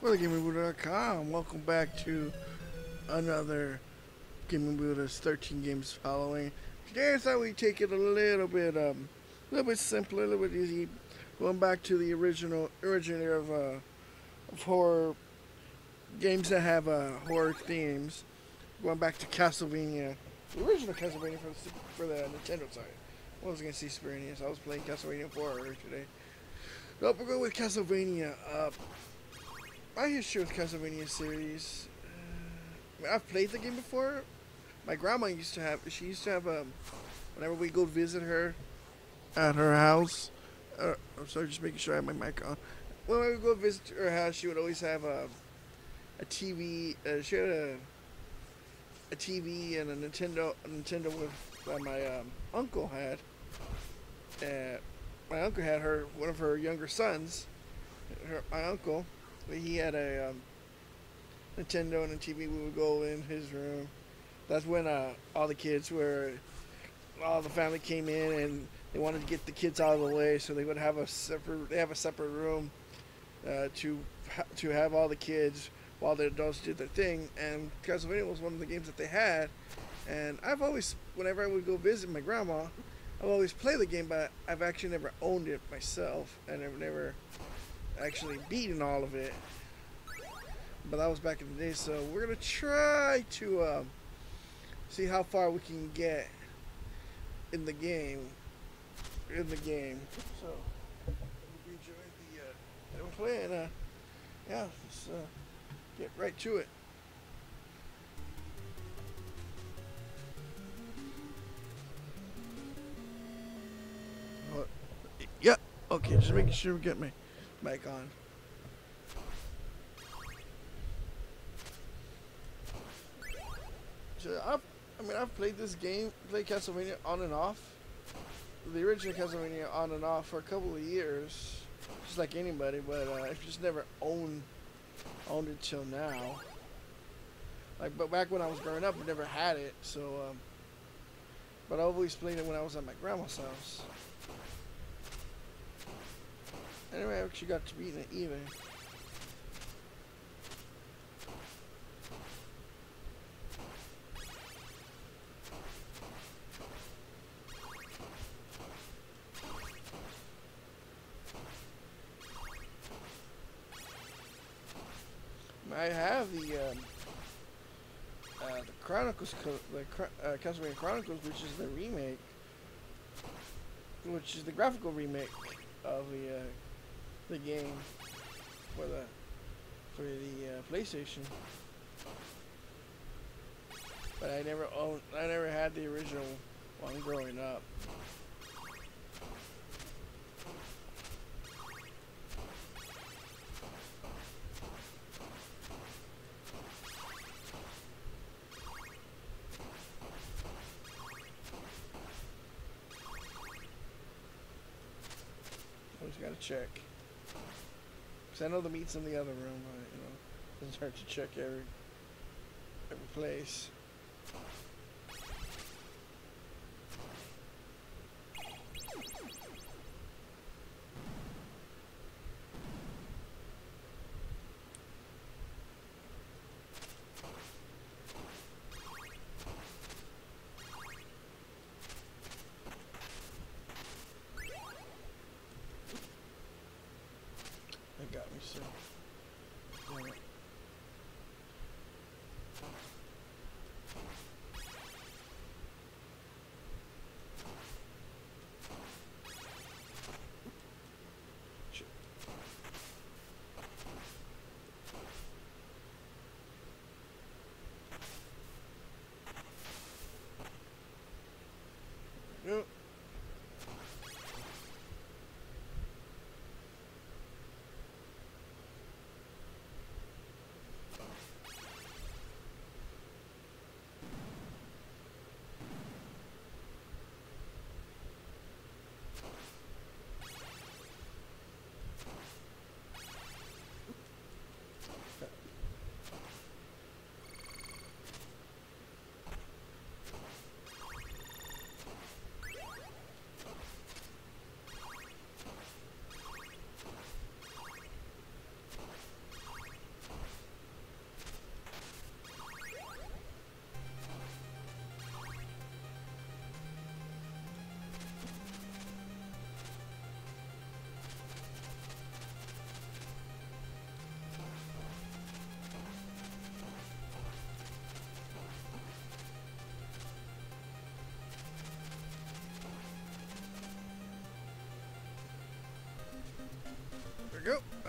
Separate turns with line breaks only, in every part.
Well, GamingBuddha.com. Welcome back to another Gaming Buddha's 13 games following. Today I thought we'd take it a little bit simpler, a little bit easy. Going back to the originator of horror games that have horror themes. Going back to Castlevania, the original Castlevania for the Nintendo side. I was gonna see Super NES. I was playing Castlevania 4 earlier today. Nope, we're going with Castlevania. My history with Castlevania series. I've played the game before. My grandma used to have. She used to have. Whenever we go visit her at her house. I'm sorry, just making sure I have my mic on. When we go visit her house, she would always have a TV. She had a TV and a Nintendo with that my uncle had. My uncle had one of her younger sons. My uncle, he had a Nintendo and a TV. We would go in his room. That's when all the family came in and they wanted to get the kids out of the way, so they would have a separate room to have all the kids while the adults did their thing. And Castlevania was one of the games that they had. And whenever I would go visit my grandma, I've always played the game, but I've actually never owned it myself, and I've never actually beaten all of it. But that was back in the day, so we're gonna try to see how far we can get in the game. So we enjoyed the play, and yeah, let's get right to it. Uh, yeah, okay, just making sure we get my mic on. So I've played played Castlevania on and off. The original Castlevania on and off for a couple of years, just like anybody. But I've just never owned it till now. But back when I was growing up, I never had it. So, but I always played it when I was at my grandma's house. Anyway, I actually got to beat it even. I have the Castlevania Chronicles, which is the remake, which is the graphical remake of the game for the PlayStation. But I never had the original one growing up. Gotta check. Cause I know the meat's in the other room, but doesn't hurt to check every place. That got me so. Damn it. Shit. Yep.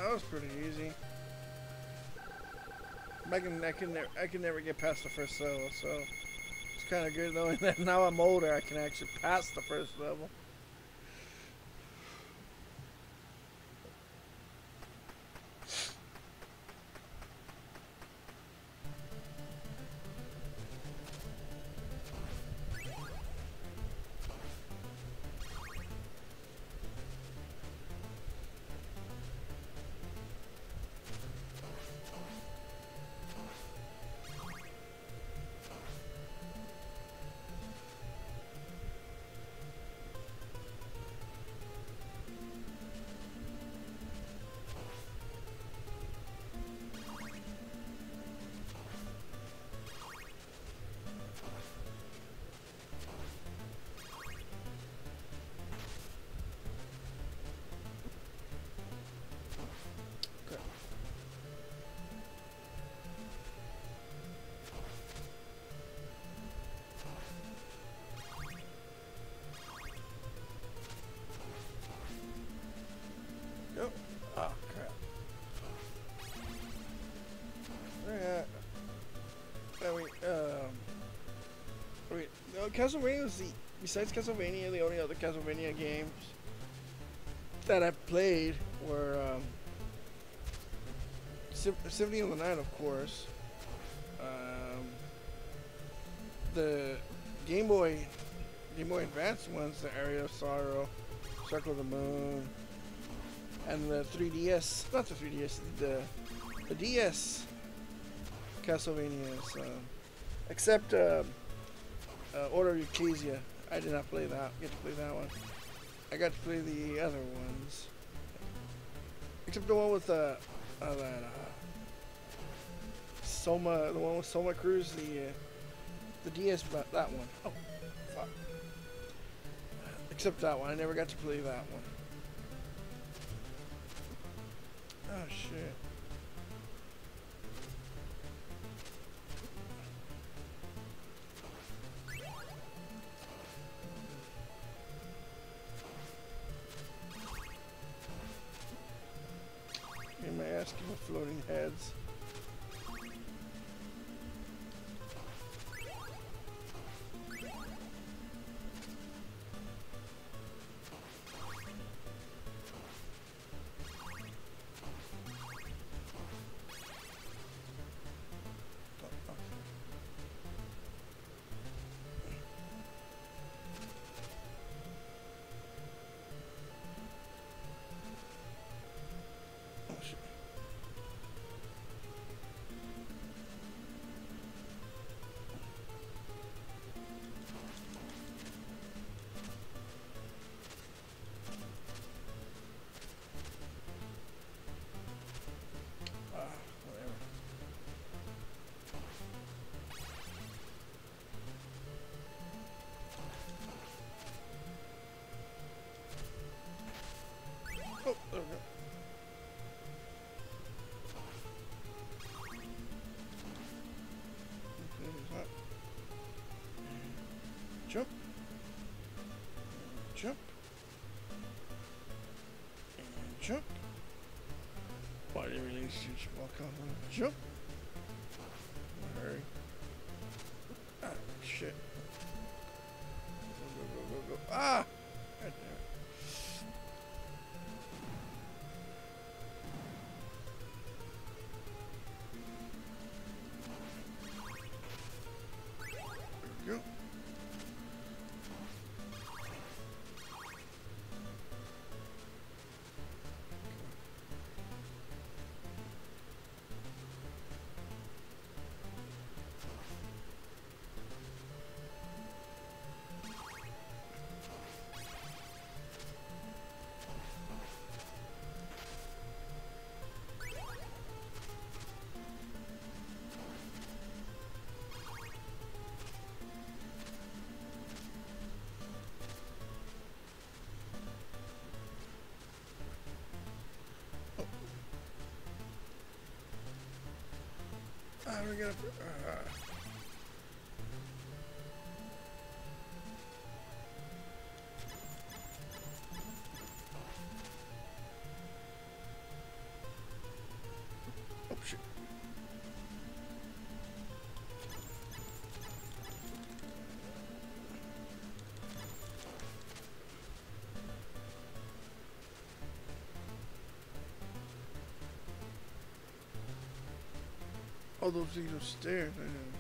That was pretty easy. I can never get past the first level, so it's kind of good knowing that now I'm older. I can actually pass the first level. Oh, oh crap. Yeah. Wait. No, Castlevania was besides Castlevania, the only other Castlevania games that I played were Symphony of the Night, of course. The Game Boy Advance ones, the Area of Sorrow, Circle of the Moon, and the 3DS, not the 3DS, the DS Castlevanias, except Order of Ecclesia. I did not get to play that one. I got to play the other ones, except the one with Soma, the one with Soma Cruz, the DS, that one. Oh, fuck. Except that one, I never got to play that one. Oh shit. Am I asking for floating heads? Oh, there we go. Jump. Jump. And jump. Body release, huge walk on. Jump. Hurry. Ah, shit. Go, go, go, go, go. Ah! God damn it. There we go. We're gonna. Oh, those things are stairs.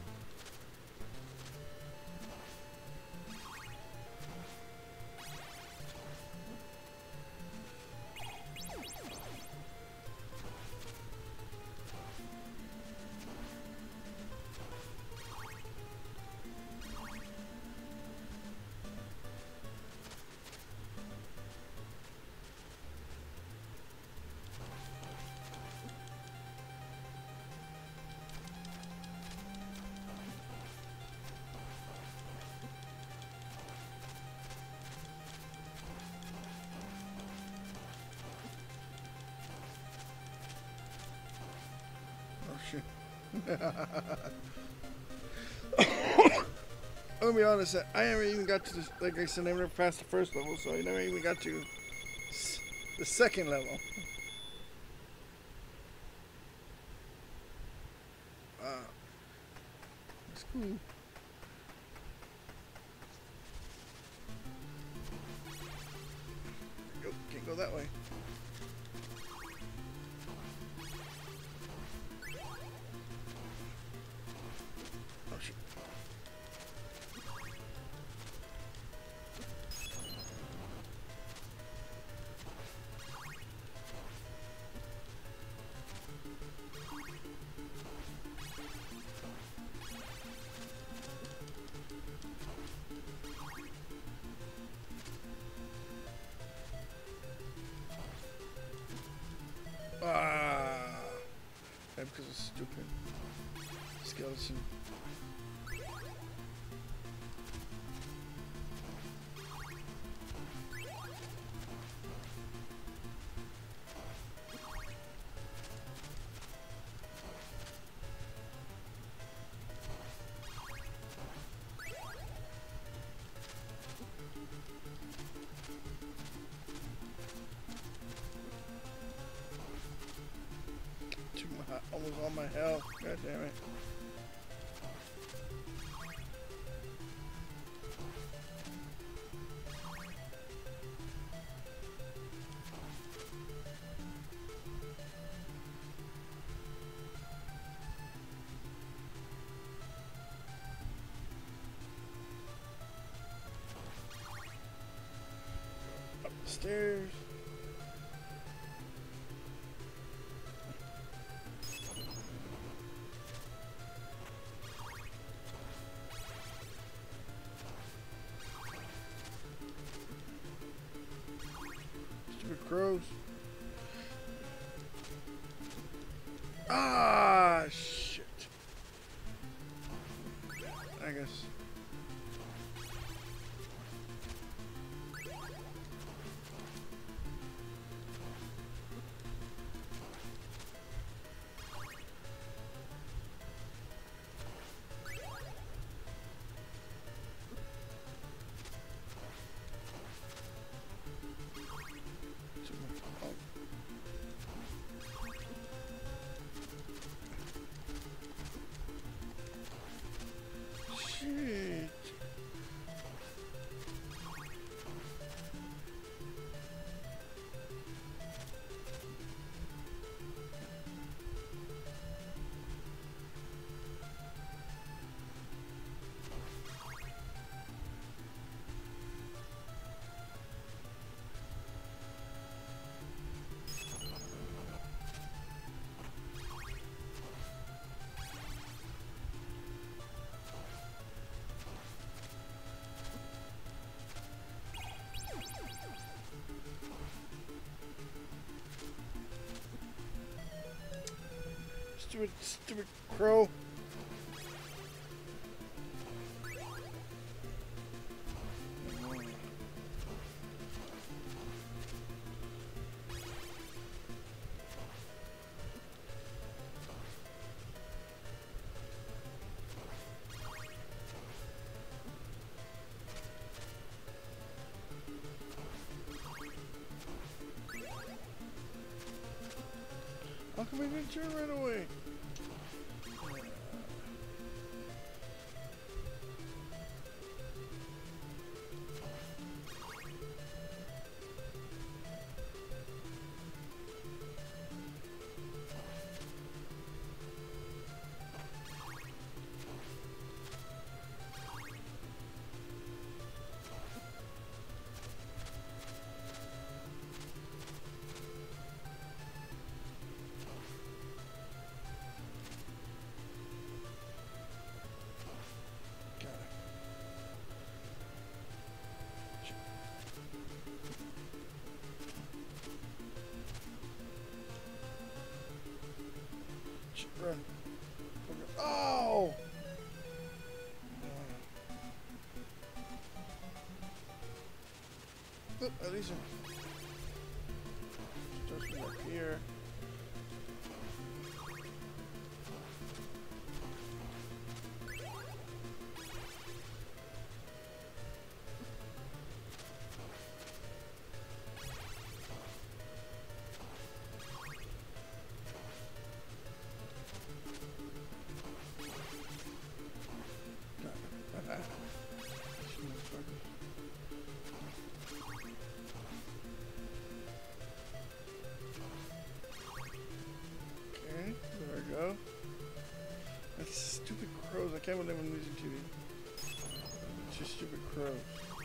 Oh shit. I'm gonna be honest, I never even got to this, like I said, I never passed the first level, so I never even got to the second level. It's cool. Nope, can't go that way. Oh shit. Ah, that's because of stupid skeleton. Almost all my health. God damn it. Up the stairs. Stupid crows. Ah, shit. I guess. Shit. Stupid crow. How come I didn't turn right away? Run. Oh! Look, at least just from up here. Okay, there we go. That's stupid crows. I can't believe I'm losing to these. It's just stupid crows.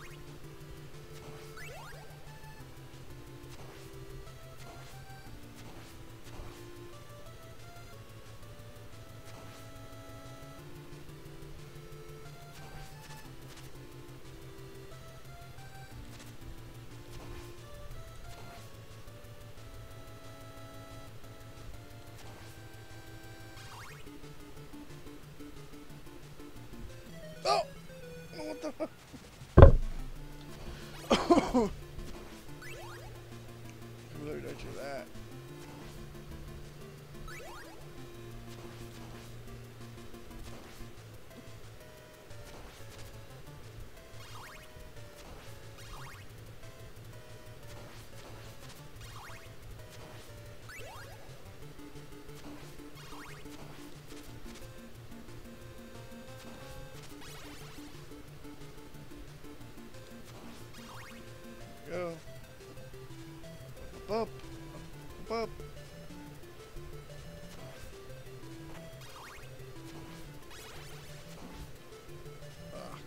Oh! Oh, what the fuck? I'm literally not sure that. Go. Up, up, up. Ah.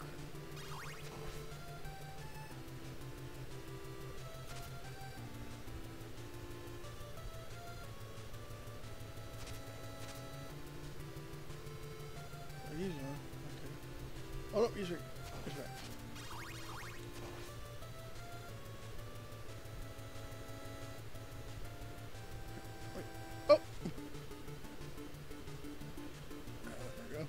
Easy, huh? Okay. Oh no, he's right. He's right. Oh! There we go.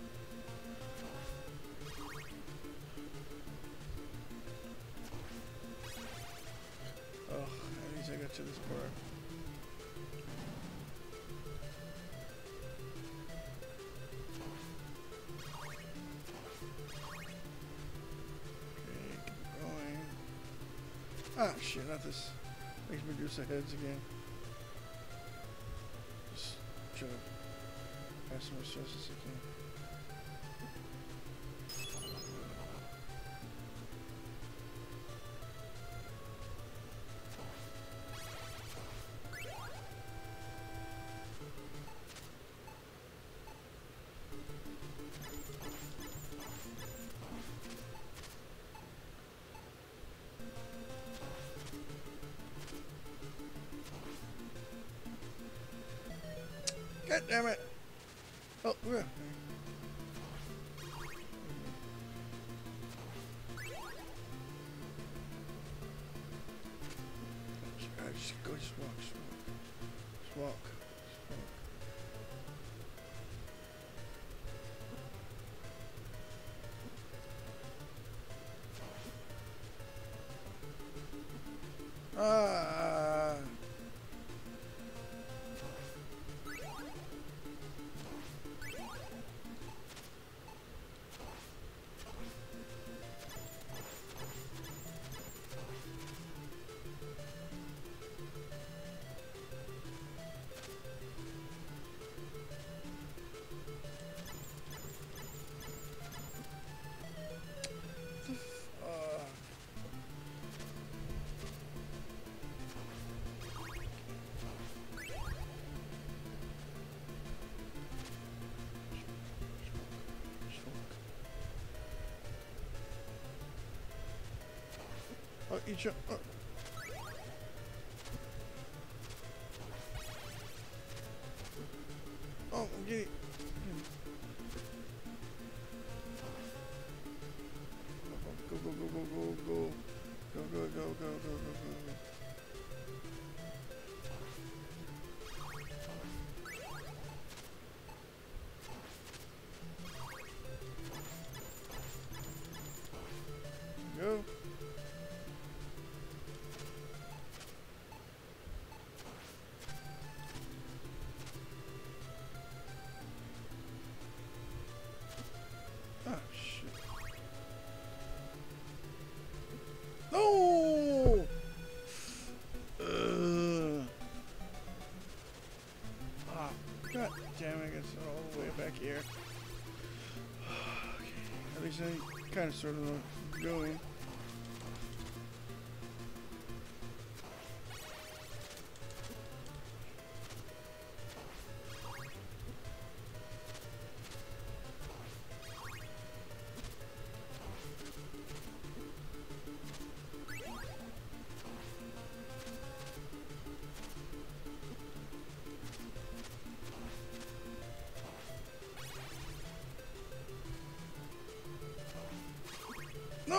Oh, at least I got to this part. Okay, keep going. Ah, shit, not this. Makes me do some heads again. Just try to pass as much stress as I can. God damn it! Oh, yeah. Just go, just walk, just walk. Just walk. Just walk. Ah! Oh, you jump. Oh. Oh, get it. Go, go, go, go, go, go. Go, go, go, go, go, go, go. God damn it, it's all the way back here. Okay. At least I kind of sort of know what's going. No!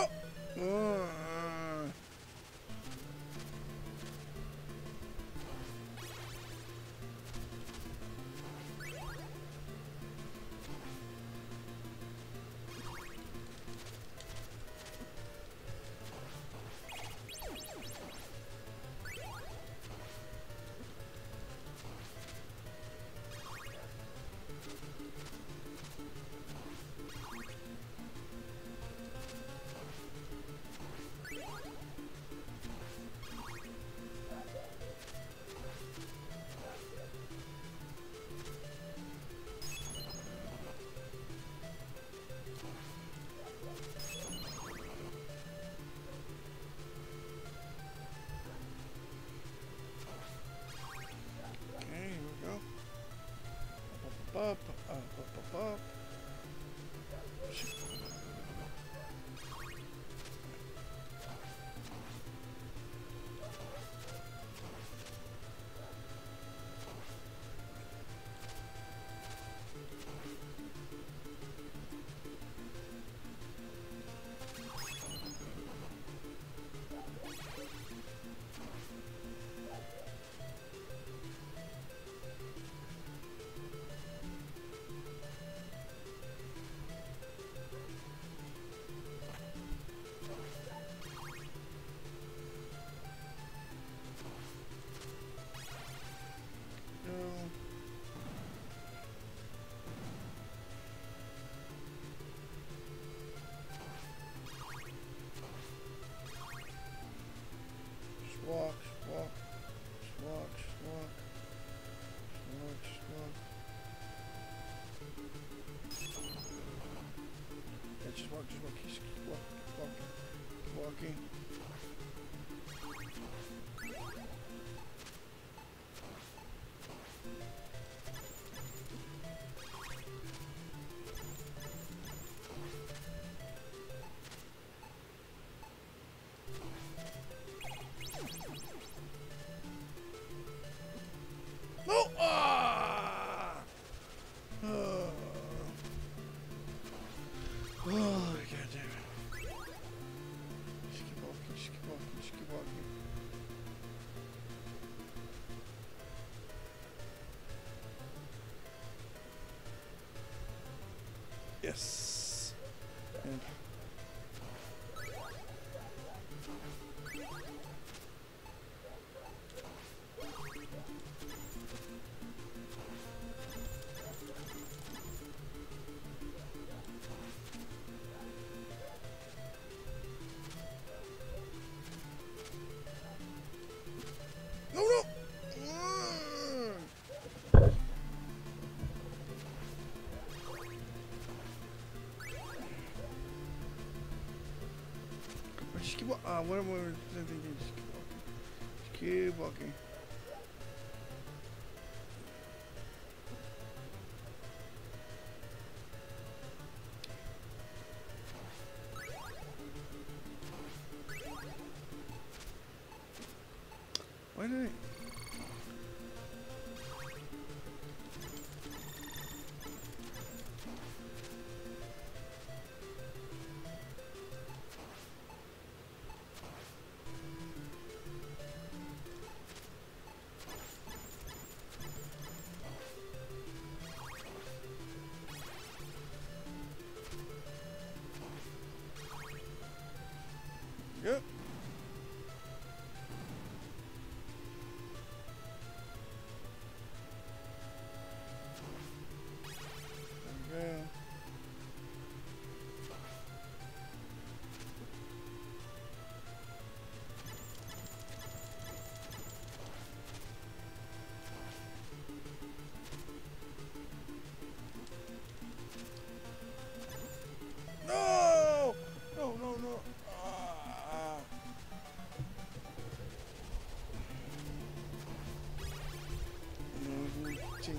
Up, up. Walk. Yeah, just walk. Keep walking. No! Ah! Oh, God damn it. Just keep walking. Yes. And no! Just keep walking. Whatever. Just keep walking. Why did I?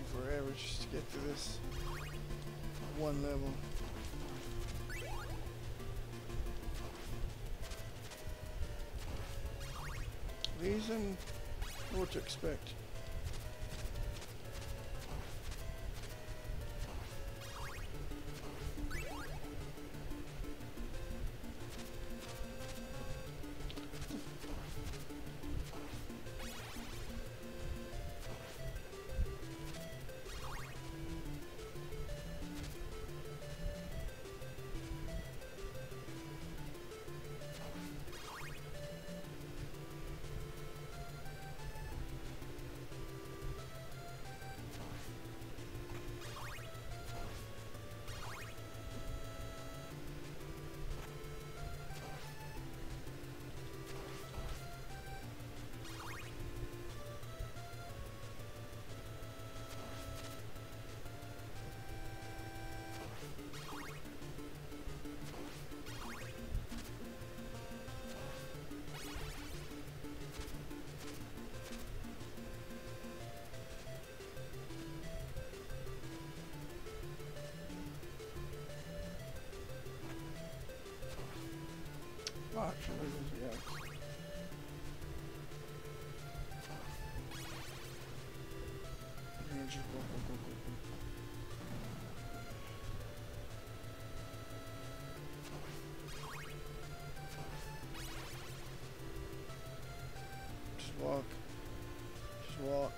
forever just to get to this one level. These and what to expect. Actually, yeah. And just go. Just walk. Just walk.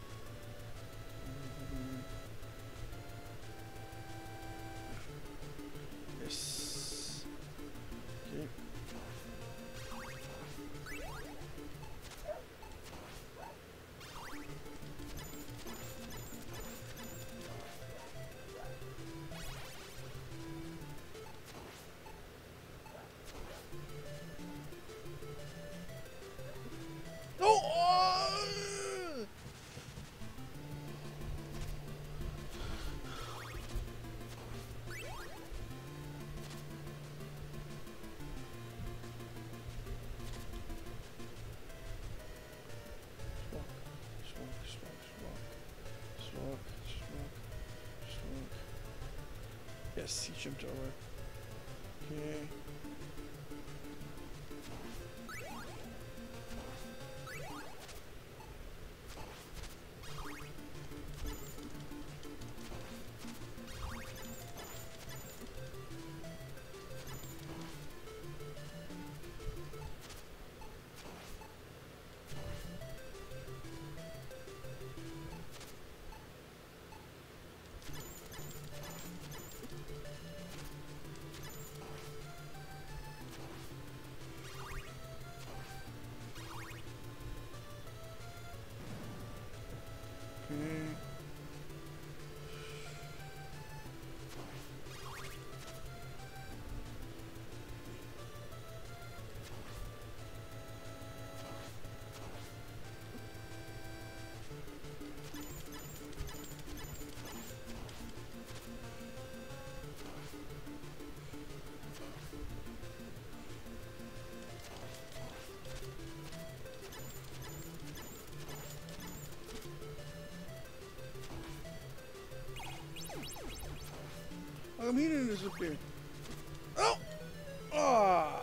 Yes. Okay. Yes, he jumped over. Okay. He didn't disappear. Oh! Ah!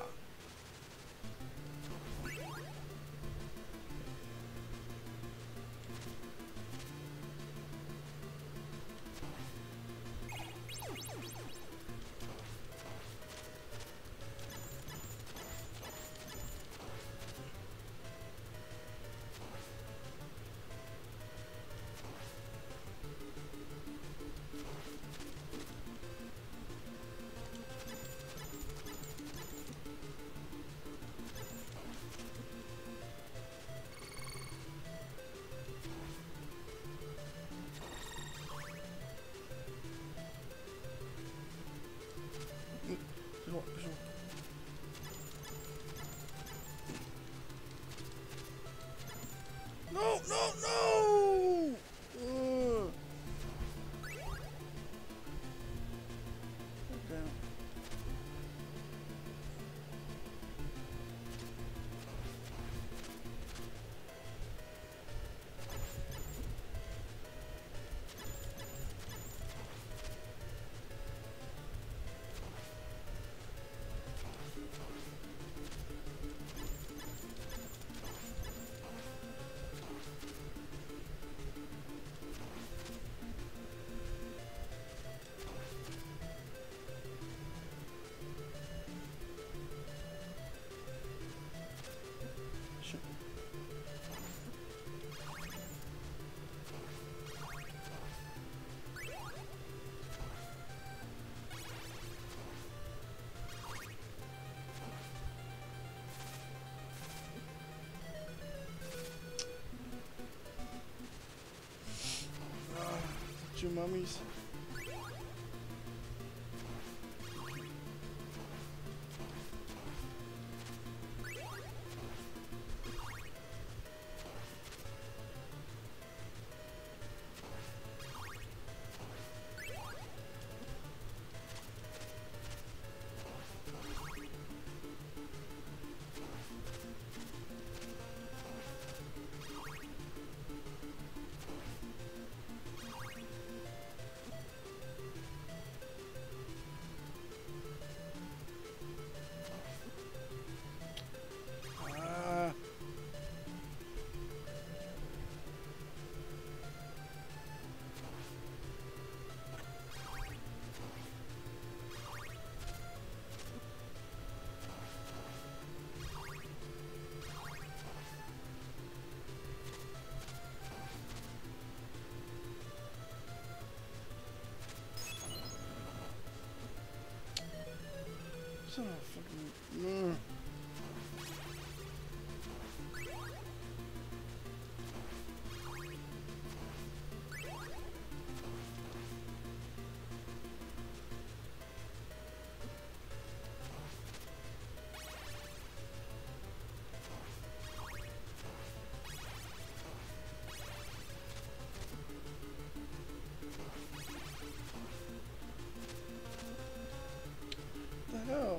2 mummies. Son of a fucking. What the hell?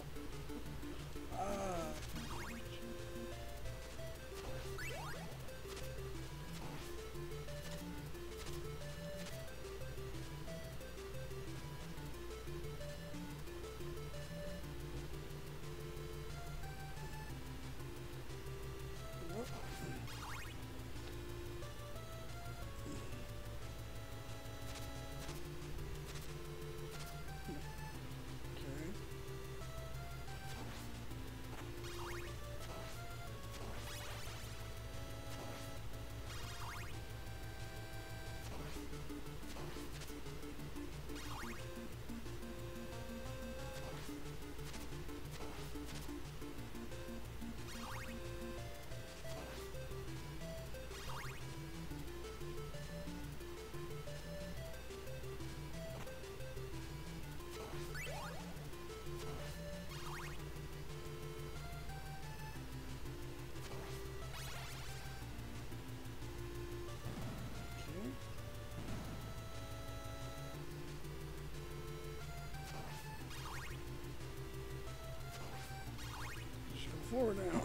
Forward now.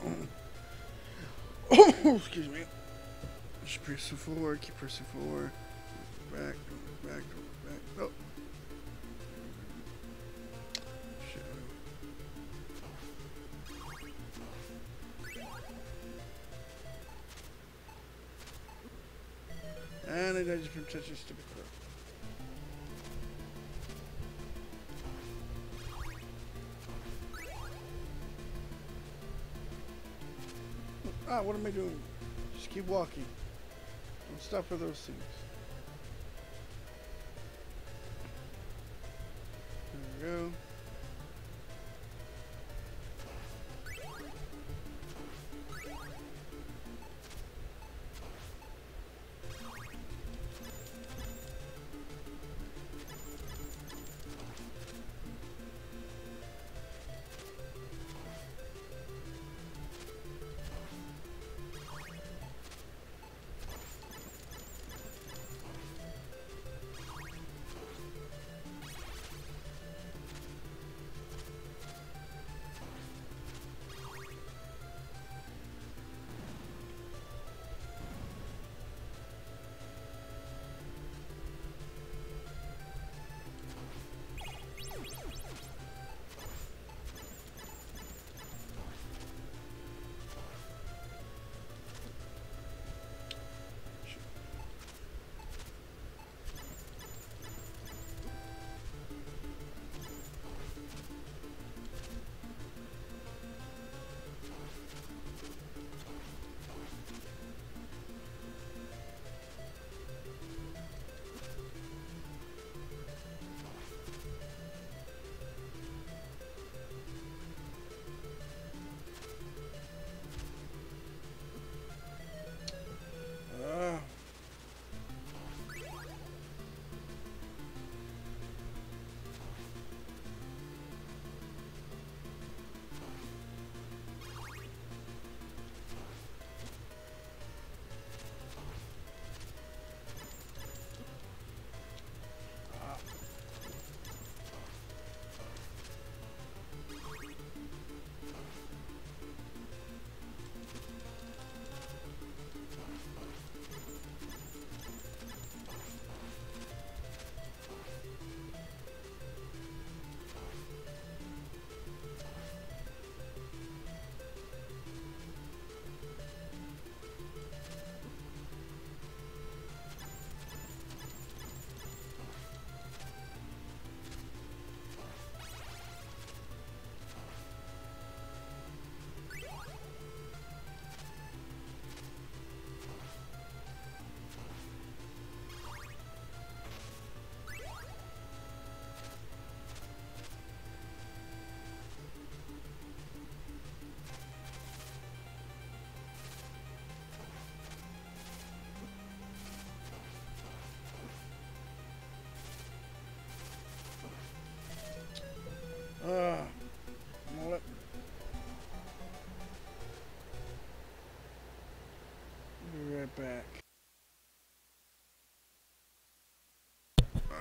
Oh, excuse me. Just pressing forward, keep pressing forward. Back, back, back. Oh. Shit. And I just been touching stupid crap. Ah, what am I doing? Just keep walking. Don't stop for those things. There we go.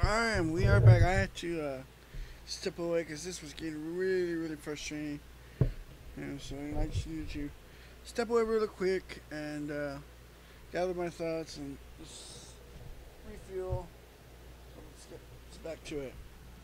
Alright, we are back. I had to step away because this was getting really, really frustrating. So I just needed to step away really quick and gather my thoughts and just refuel. So let's get back to it.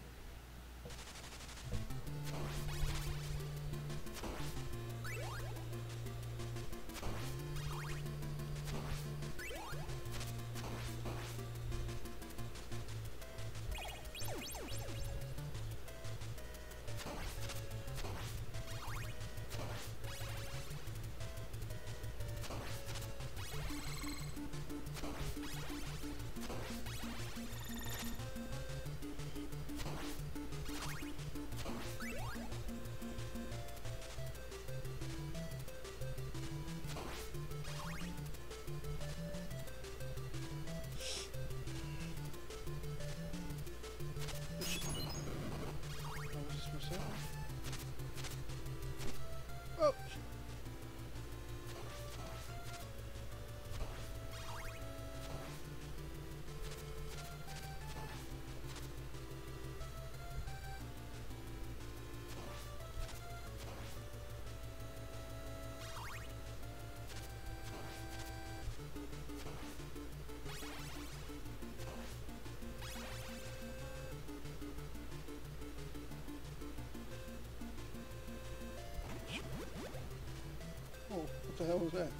Oh. Oh, what the hell was that?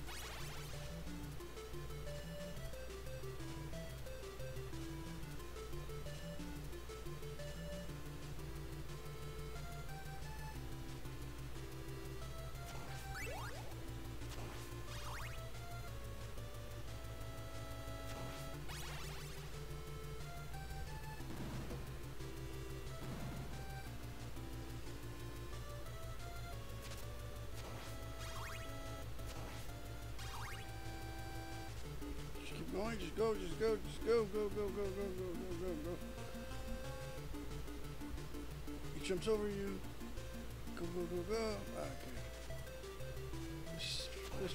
Keep going, just go, just go, just go, go, go, go, go, go, go, go, go. He jumps over you. Go, go, go, go. Okay. This.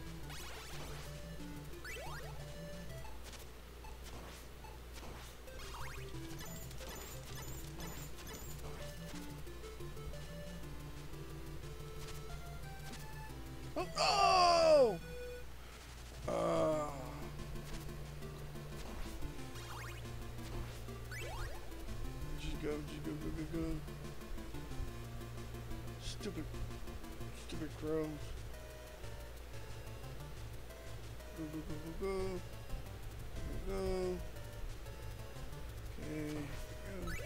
Oh! Oh! Just go, just go, go, go, go. Stupid crows. Go, go, go, go, go. Go, go. Okay, go.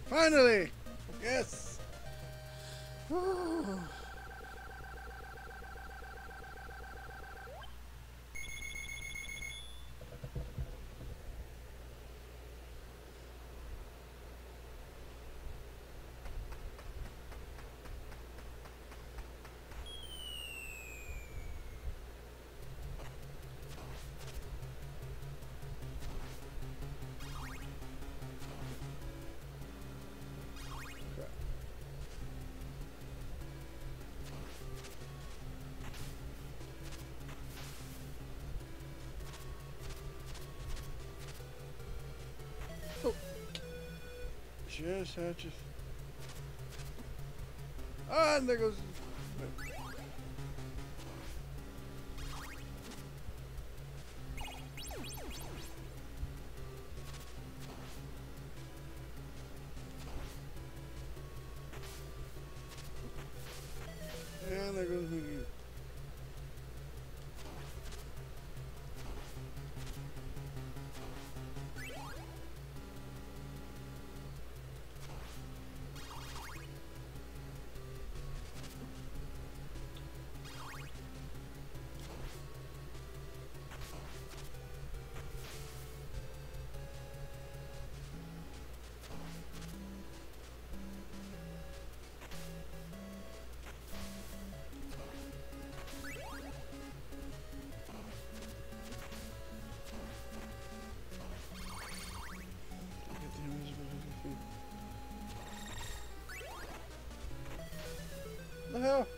Finally! Yes! Oh. Just had to. Ah, and there goes. And there goes Hoogie. The hell?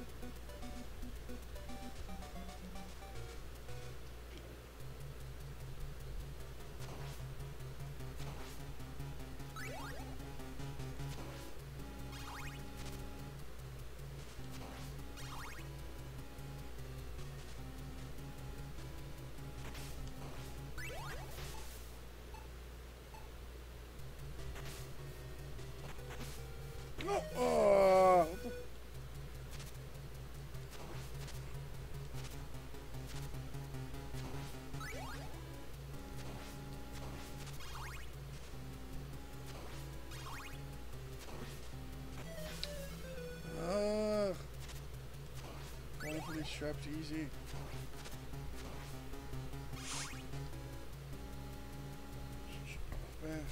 No. Oh. Going for these traps easy. Man.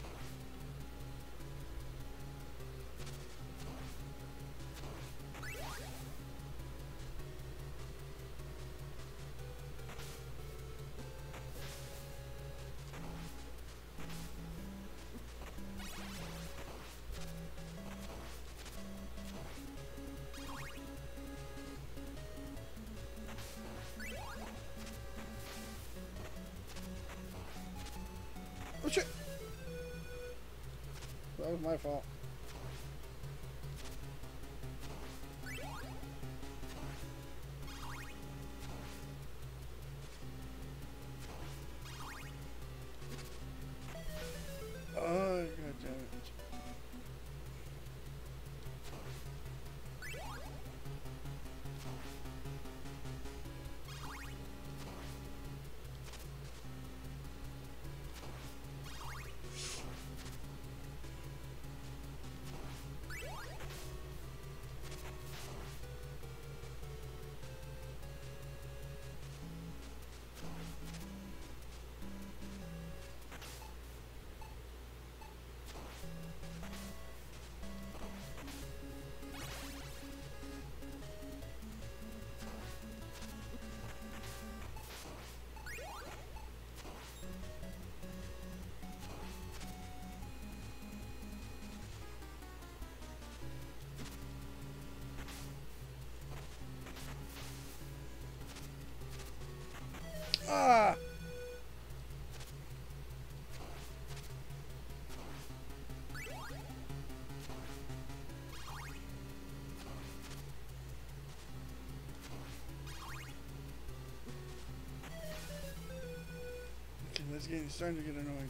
Oh shit! That was my fault. Oh, god damn it. Ah! Okay, this game is starting to get annoying.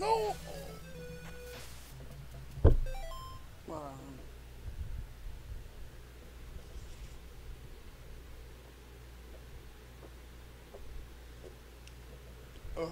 No! Wow. Ugh.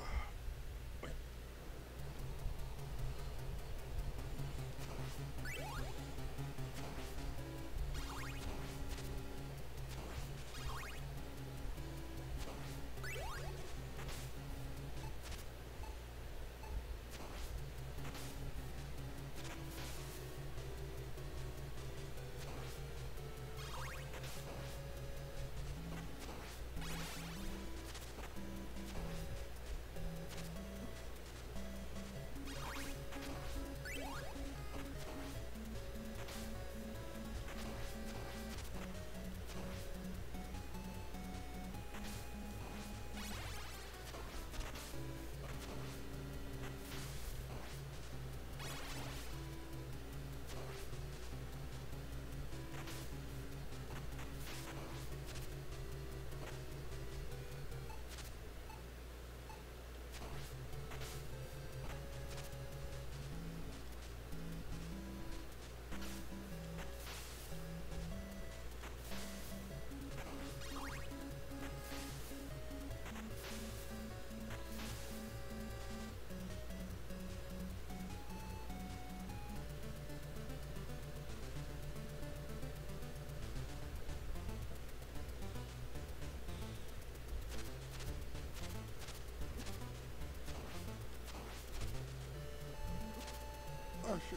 Oh, shit.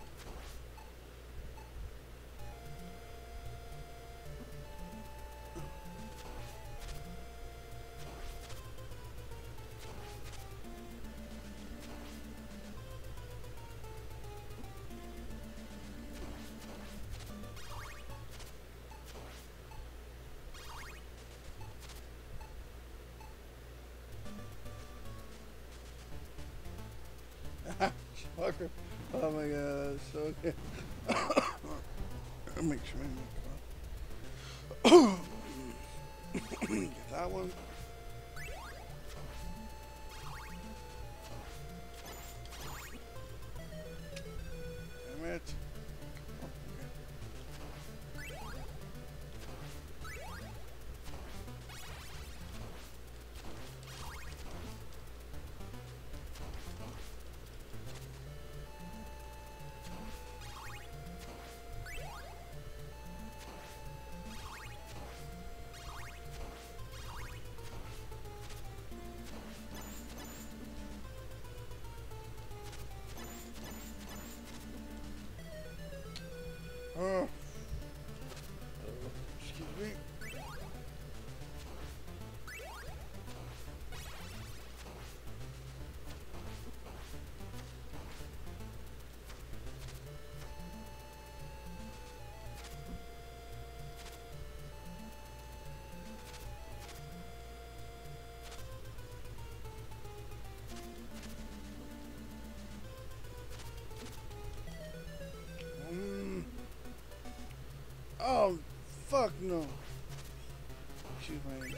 Fucker. Oh my god, that's so good. I'll make sure I make get that one. Damn it. Oh, excuse me. Oh, fuck no. Excuse me.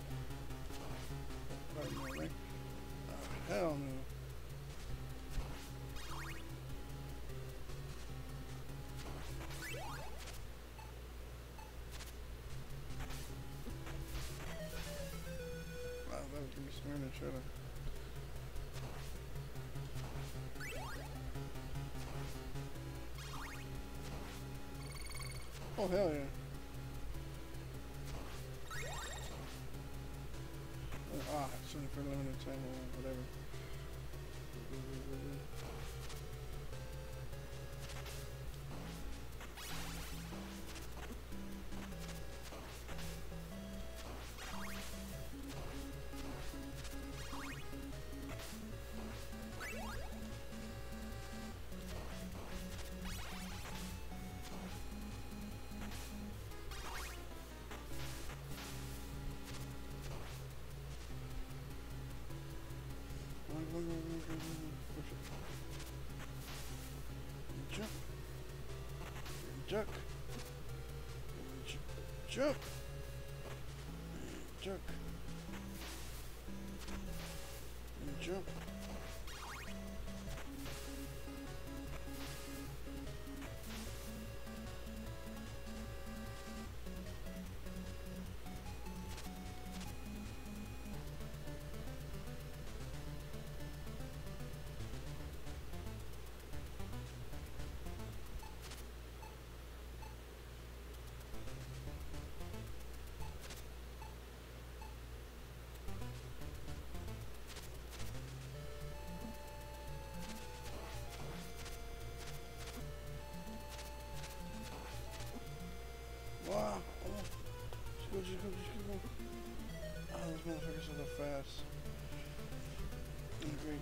Pardon me, right? Oh, hell no. Wow, that would give me some minutes, shut up. Oh, hell yeah. It's only for a limited time or whatever. Jump. Duck. Jump. Duck. Jump. Just go. Oh, those motherfuckers are so fast. Great.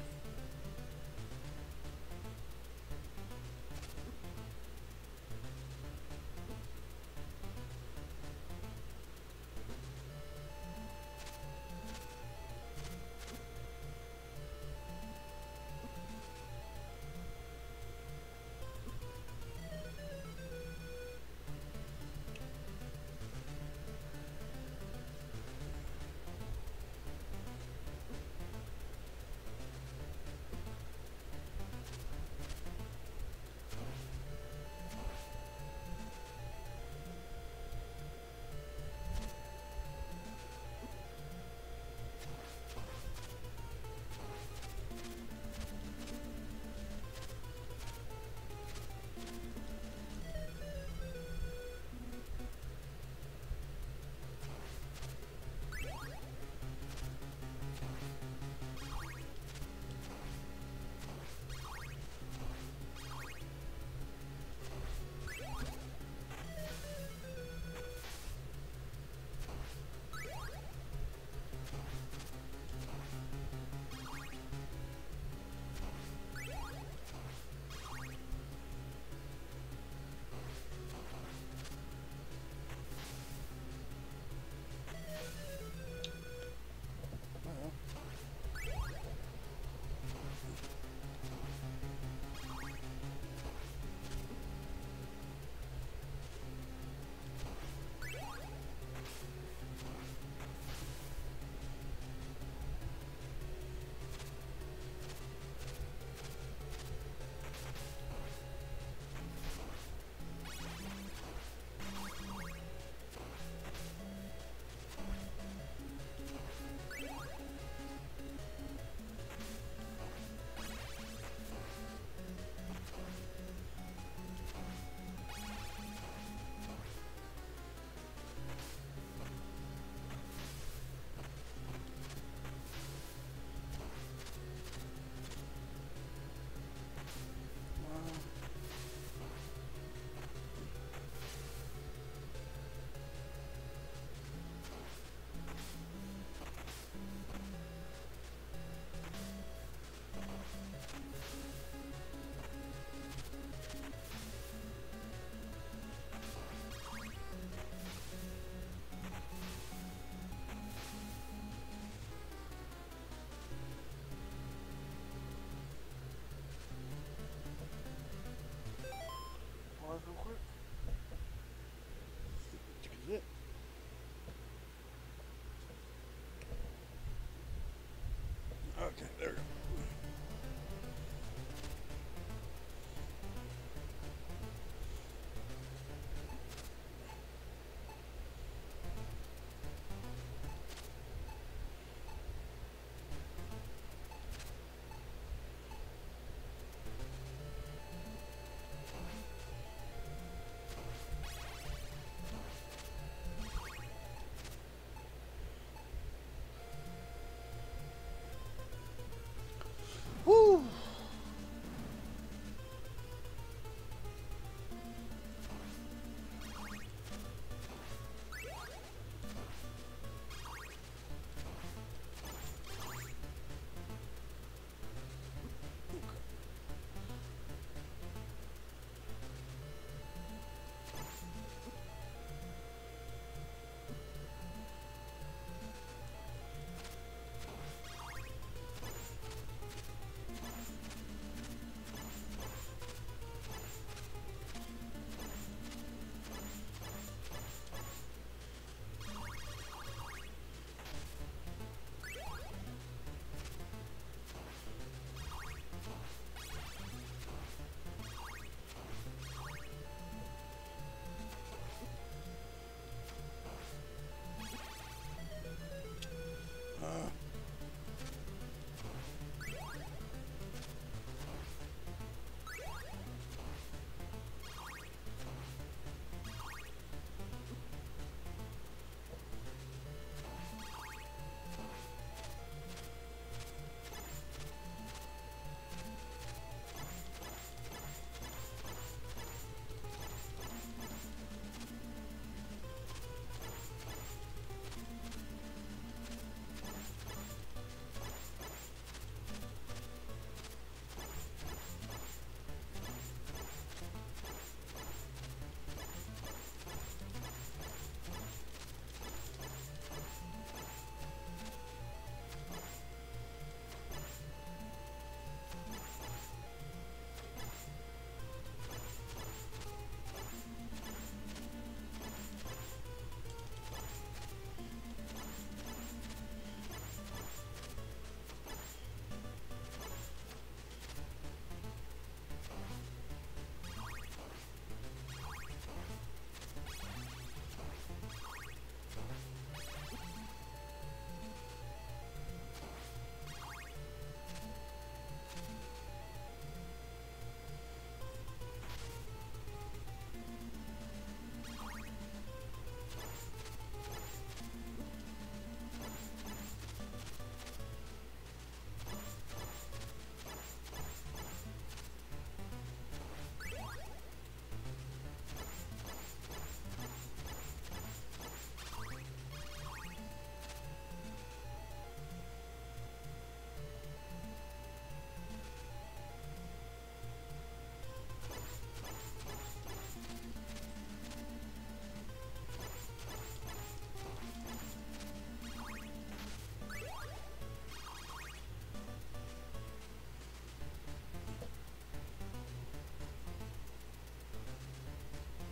Pause real quick. Check it. Okay, there we go.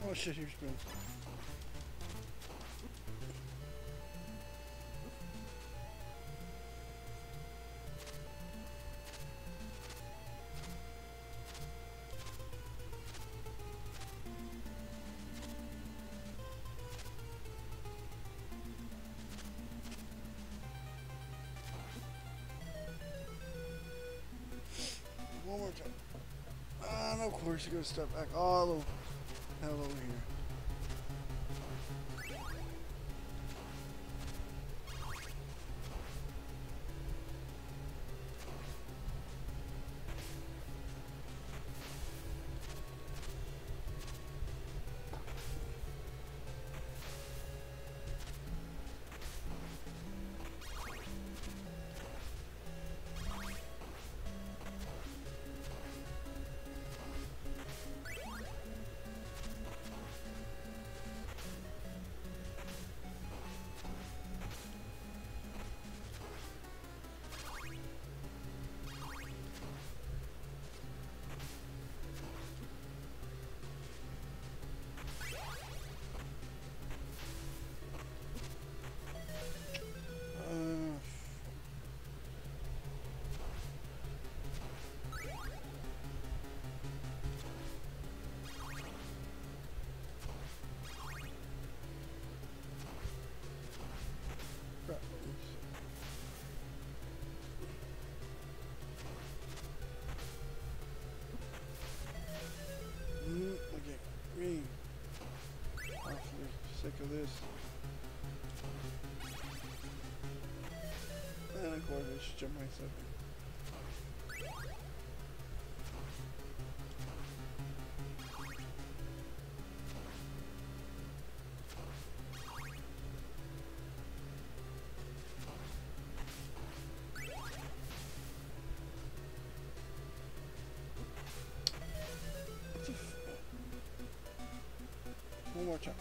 Oh shit, here's spoons. One more time. And of course, you gotta step back all the hell over here. Okay, me. Awfully sick of this. And of course, I should jump myself in. One more time.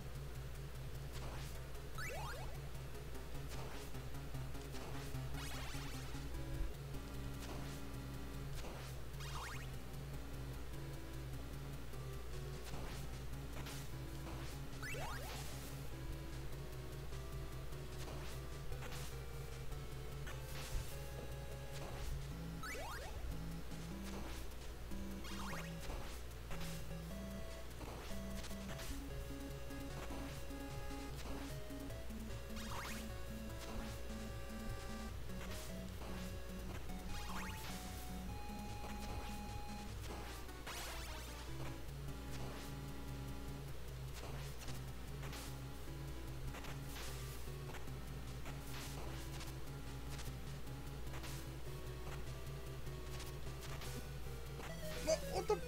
What the?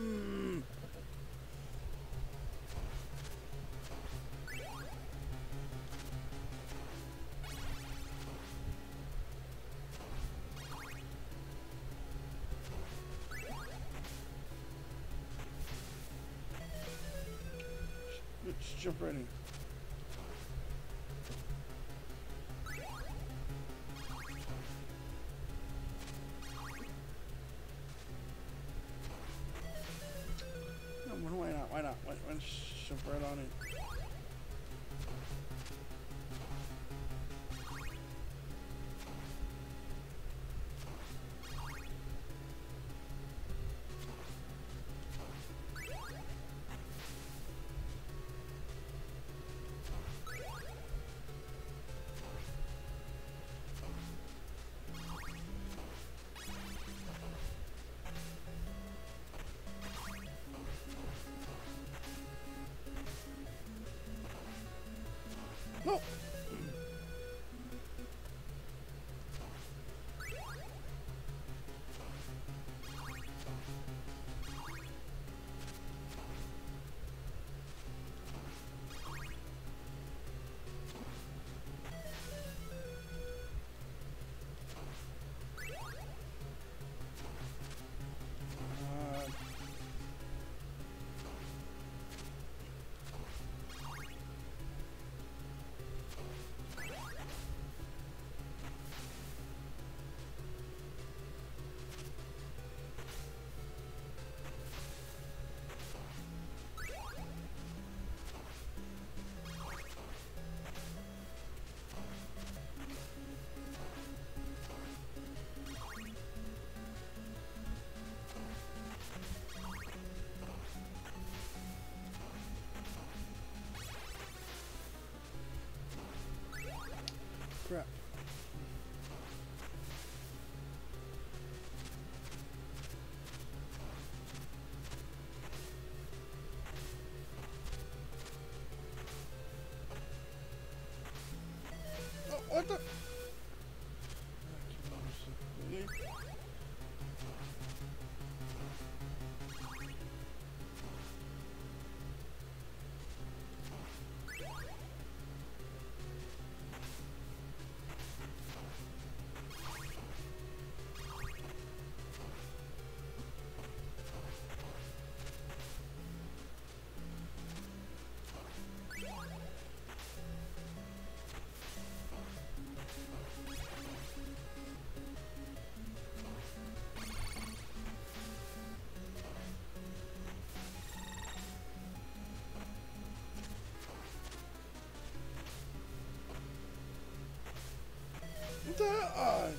Let's jump right in. Why not? Why not? Why jump right on it? No! the? What the hell?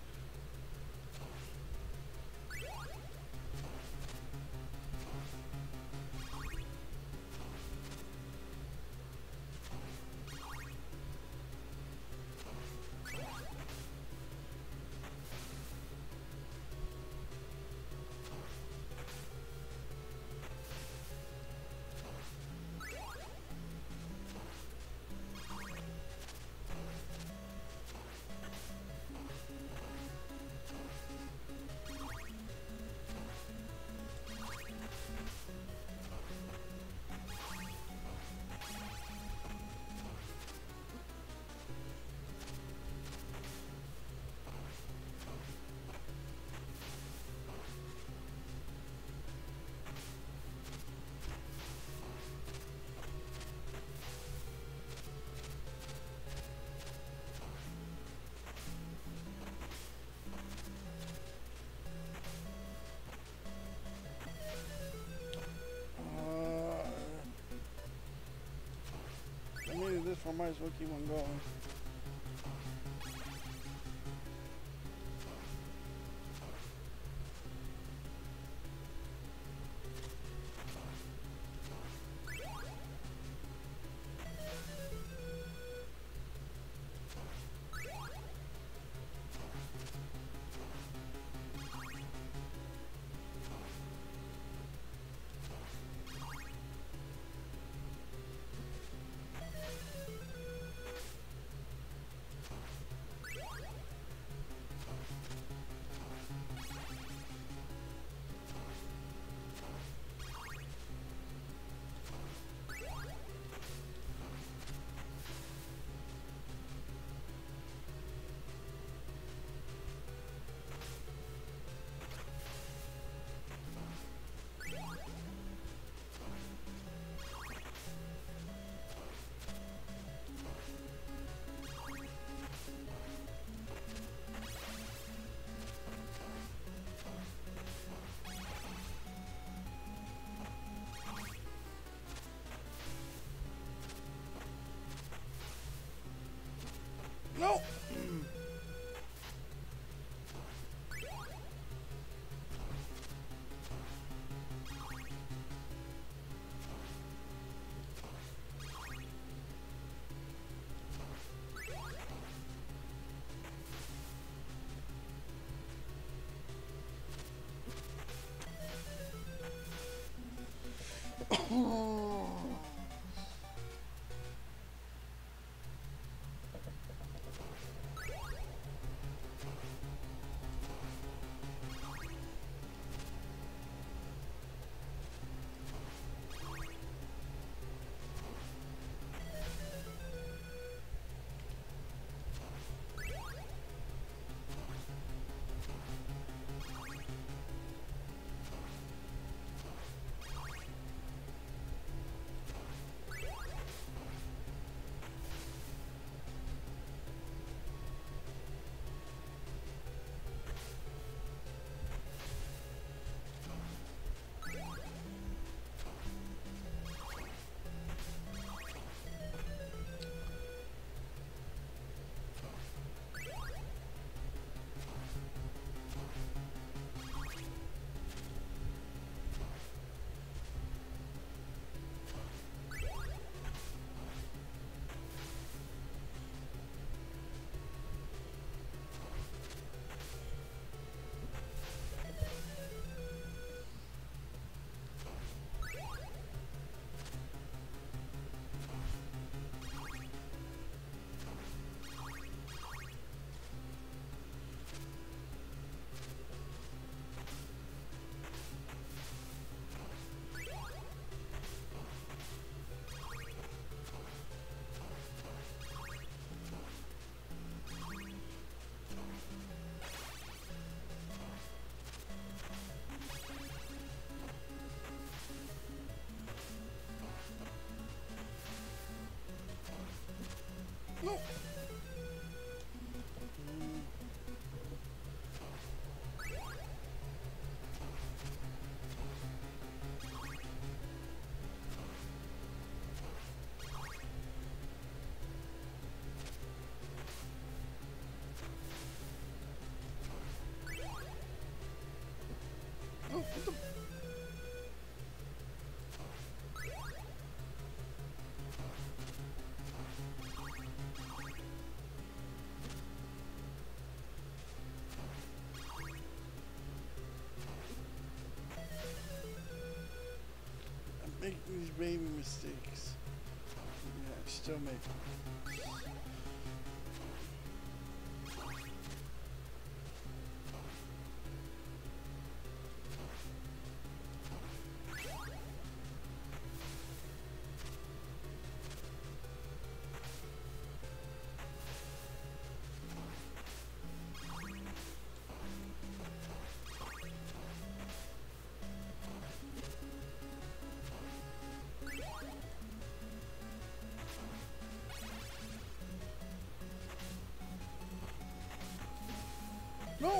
I needed this one, might as well keep on going. No! baby mistakes. Yeah, I still make them. No!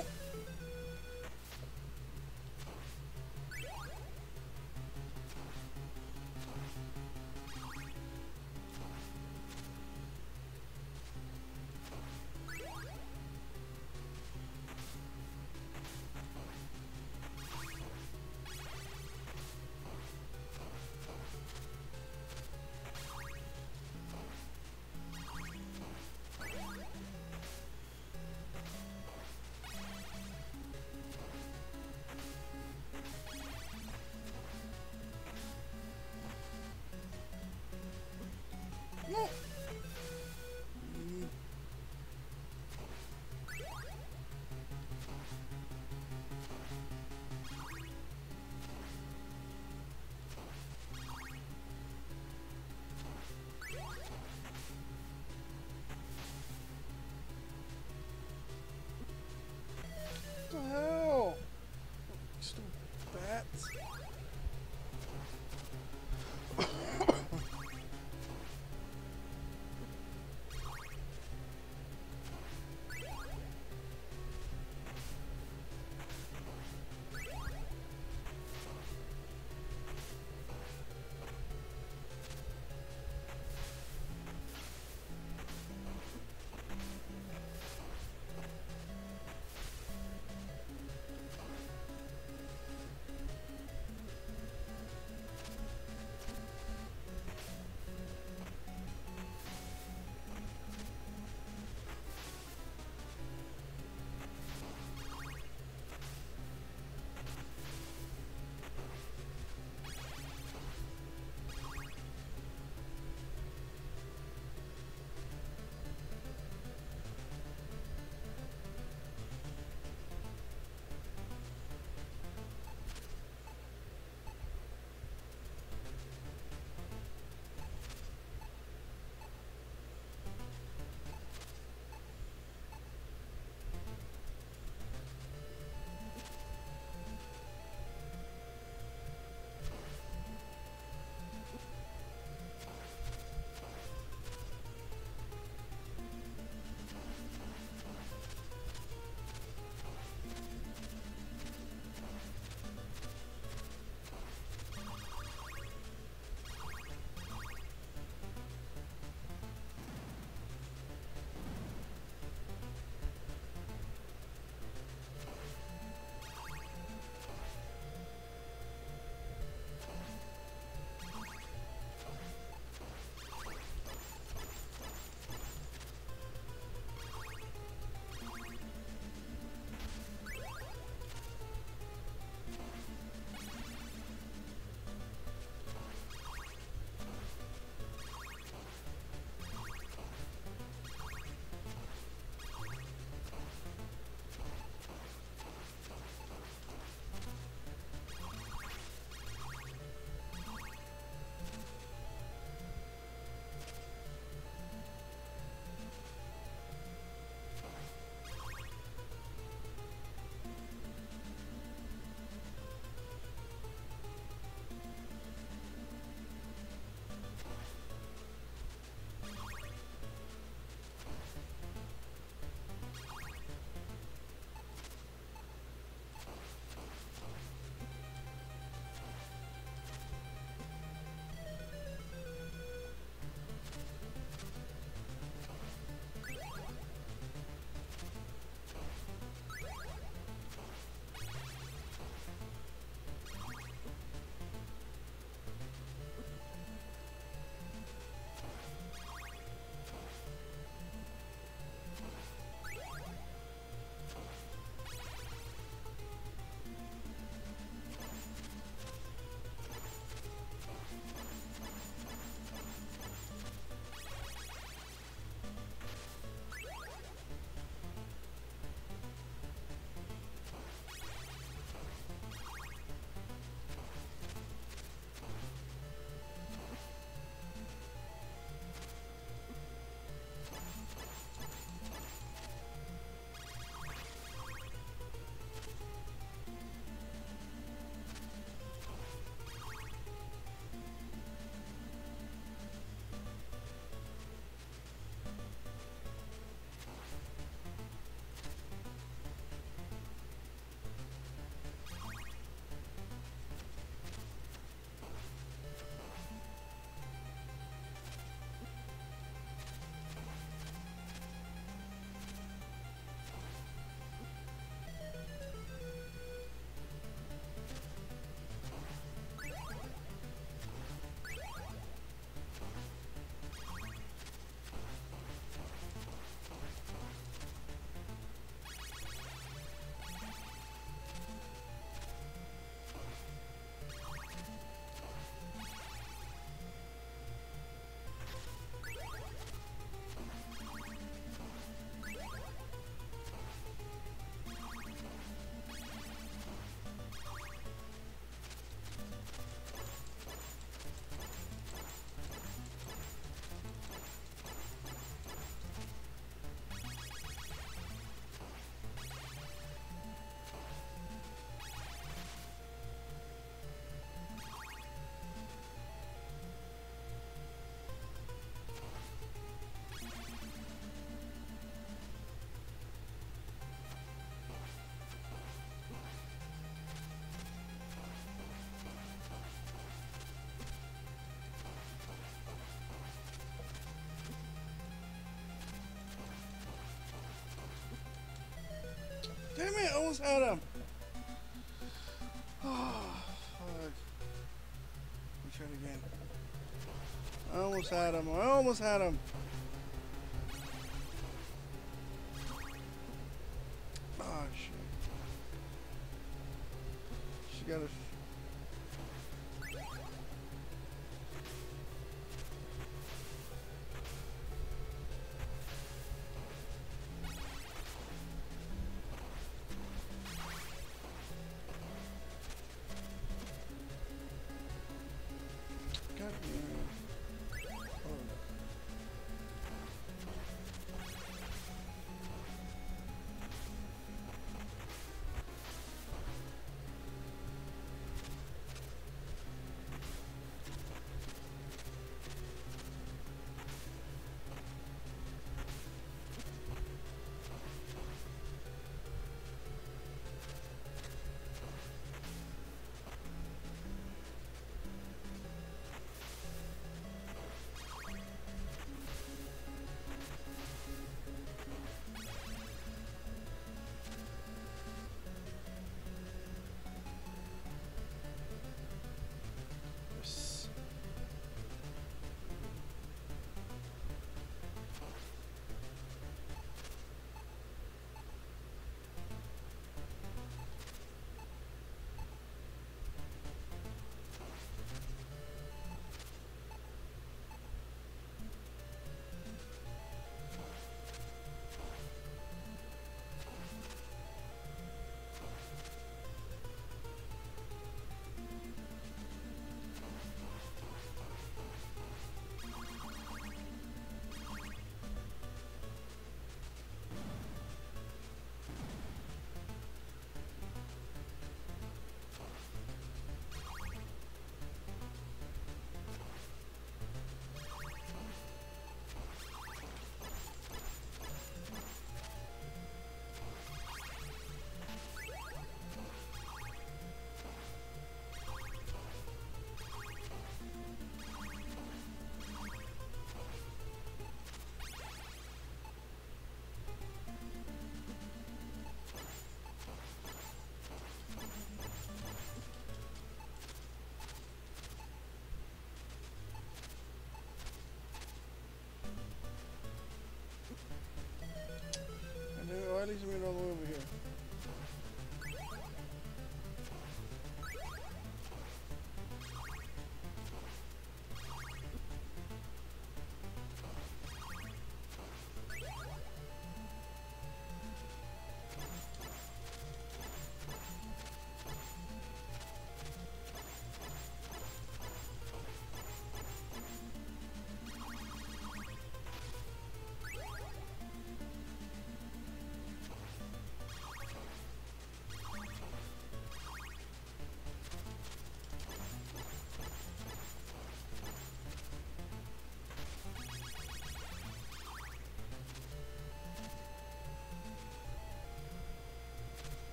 almost had him. Oh, fuck. Let me try it again. I almost had him. I almost had him. Oh, shit. She got a... God damn. Oh.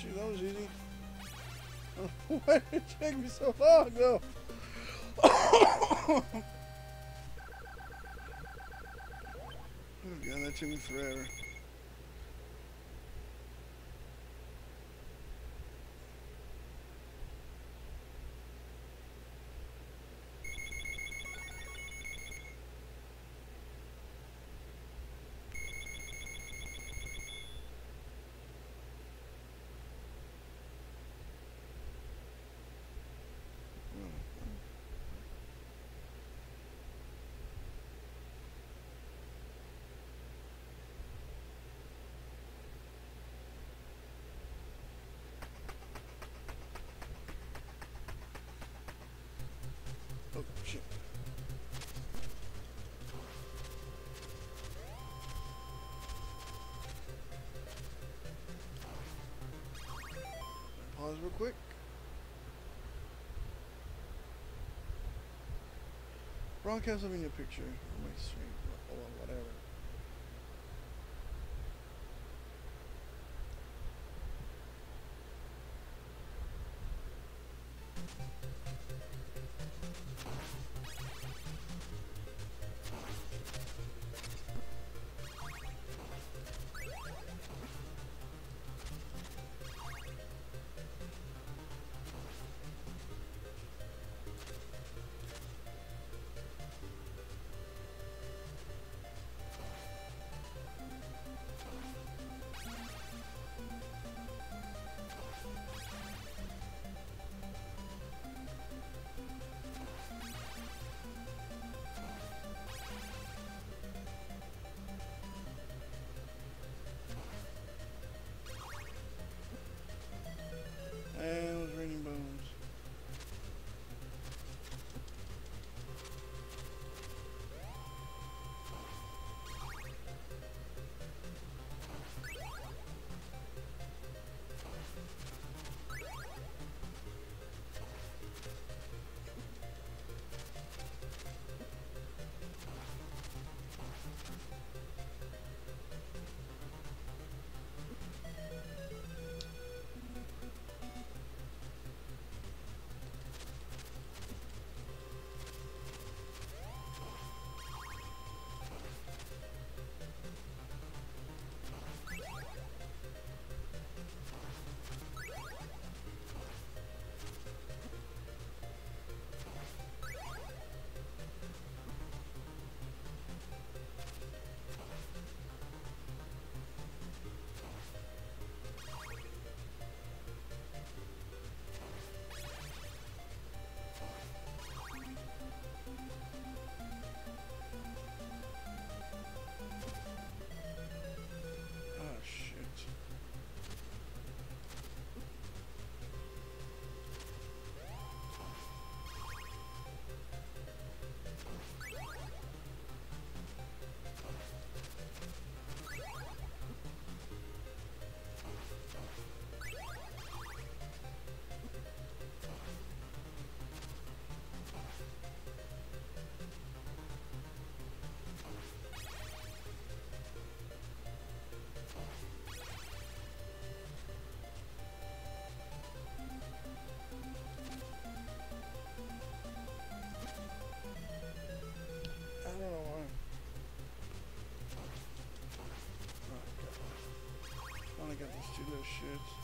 shoot, that was easy. Why did it take me so long, though? Oh god, that took me forever. Oh, shit. Pause real quick. Broadcast having a picture on my stream or whatever. And it was raining bones. Oh shit. I don't know why. Oh god. Finally got these two little shits.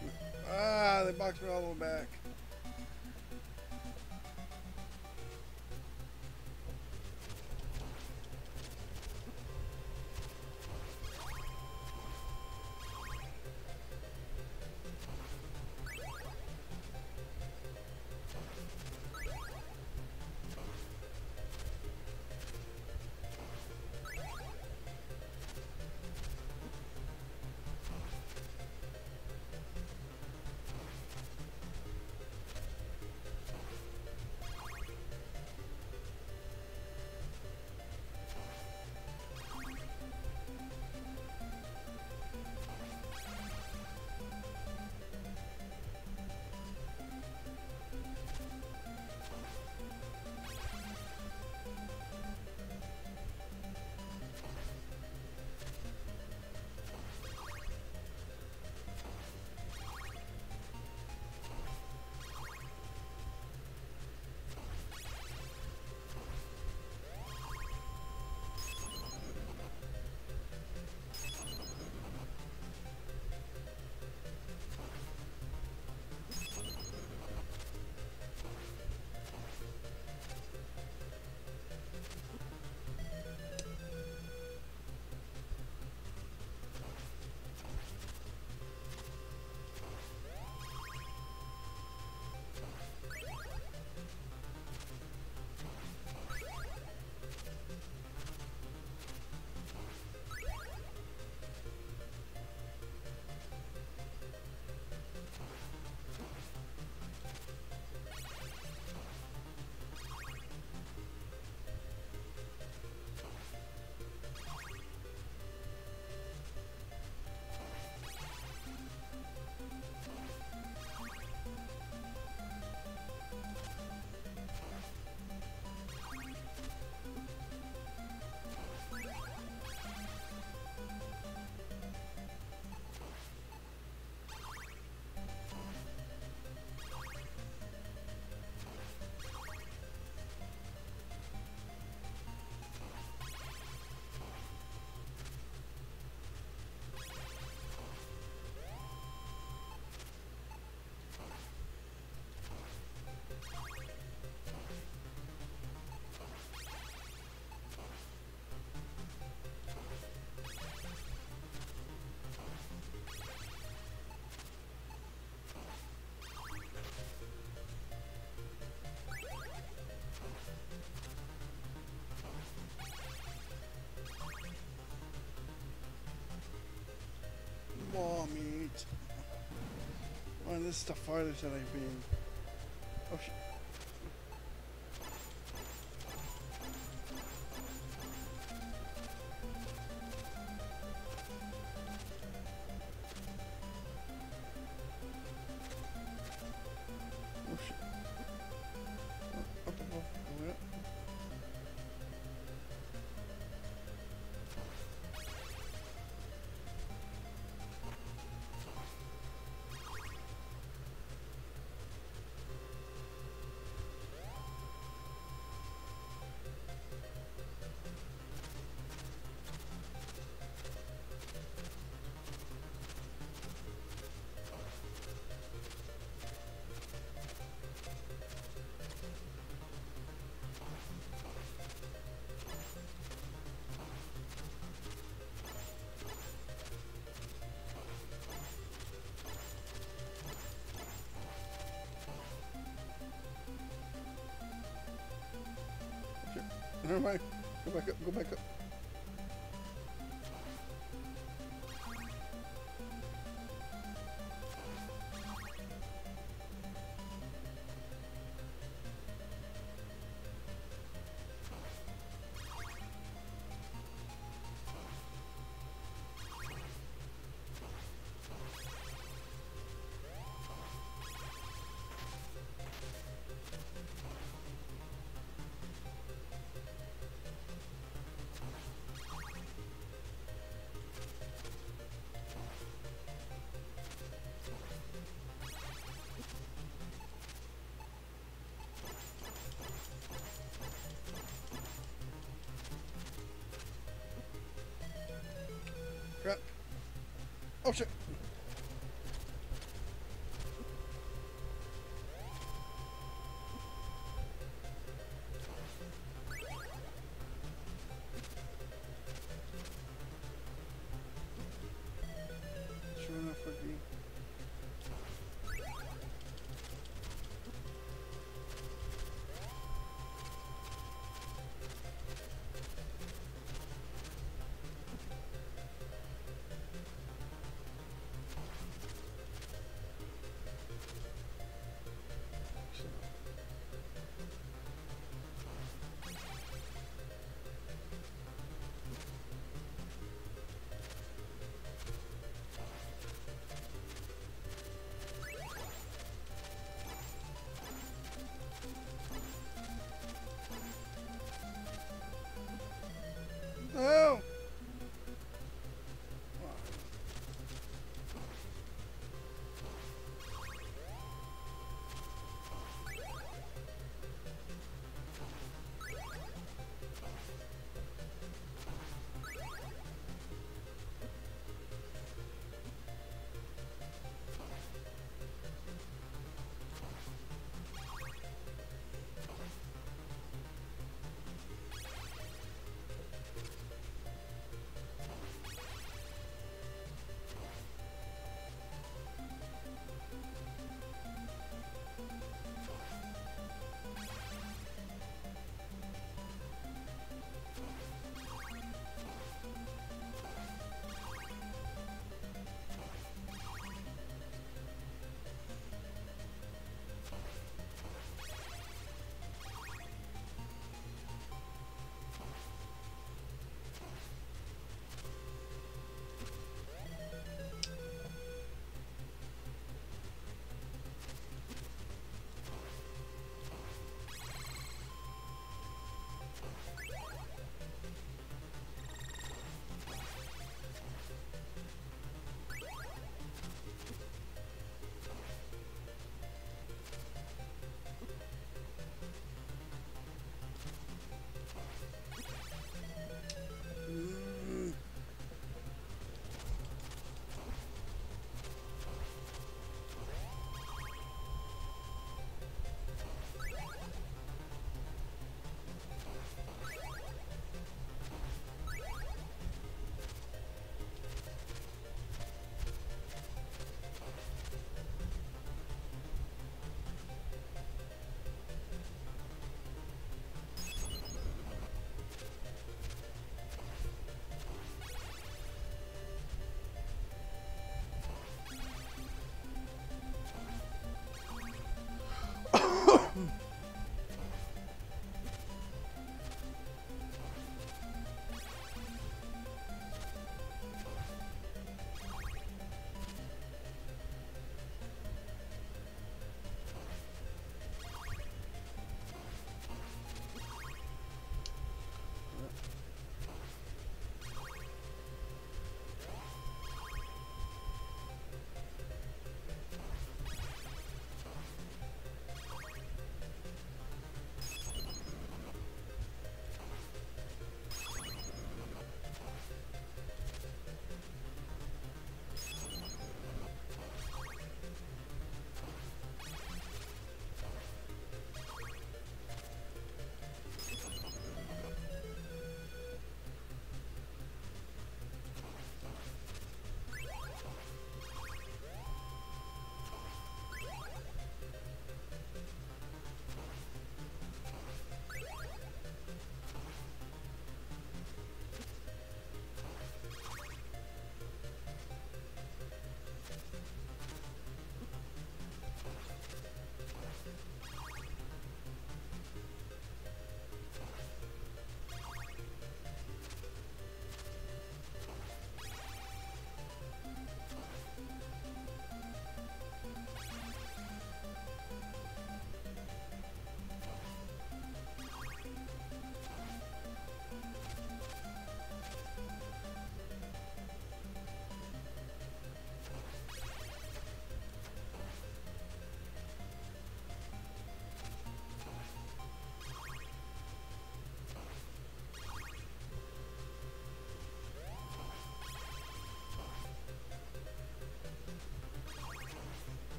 boxed me. Ah, they boxed me all the way back. More meat. Oh, this is the farthest that I've been. Oh shit. Oh shit. Up above. Yeah. Never mind. Go back up. Go back up. Crap. Oh shit.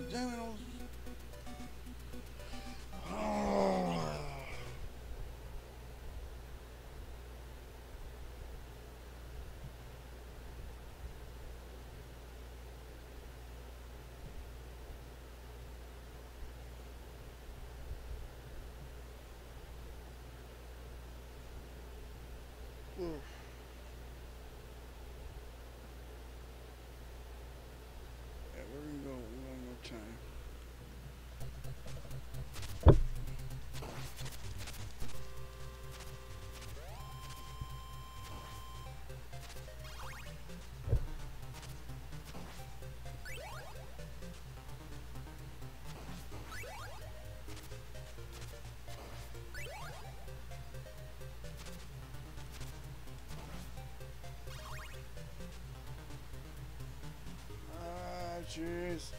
Damn it. Oh. Oof. Yeah, we're gonna go one more time. Ah, jeez.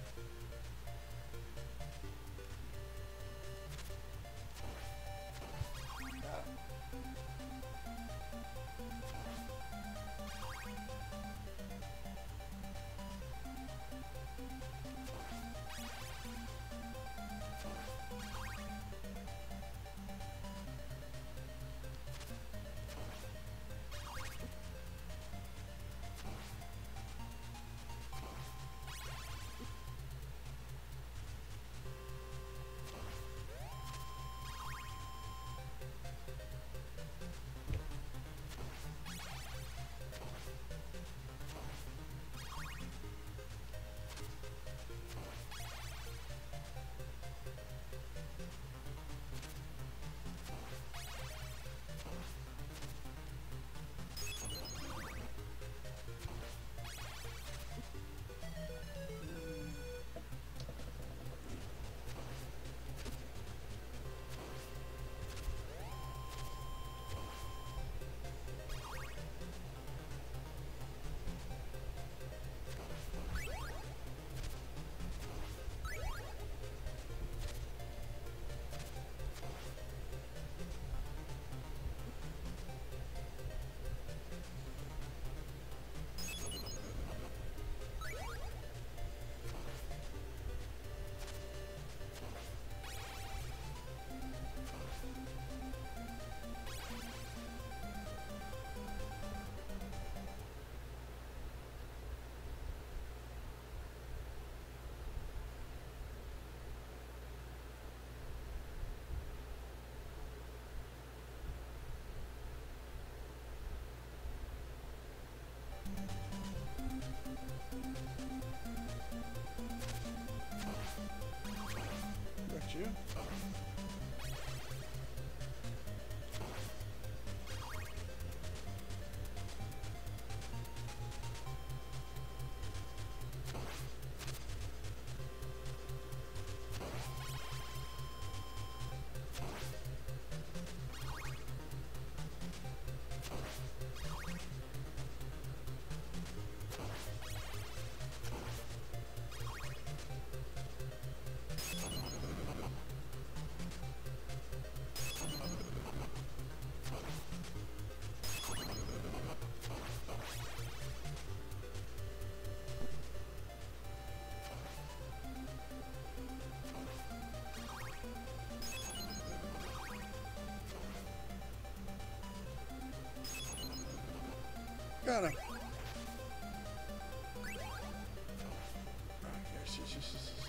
Got you. Got him. Yes, yes, yes, yes.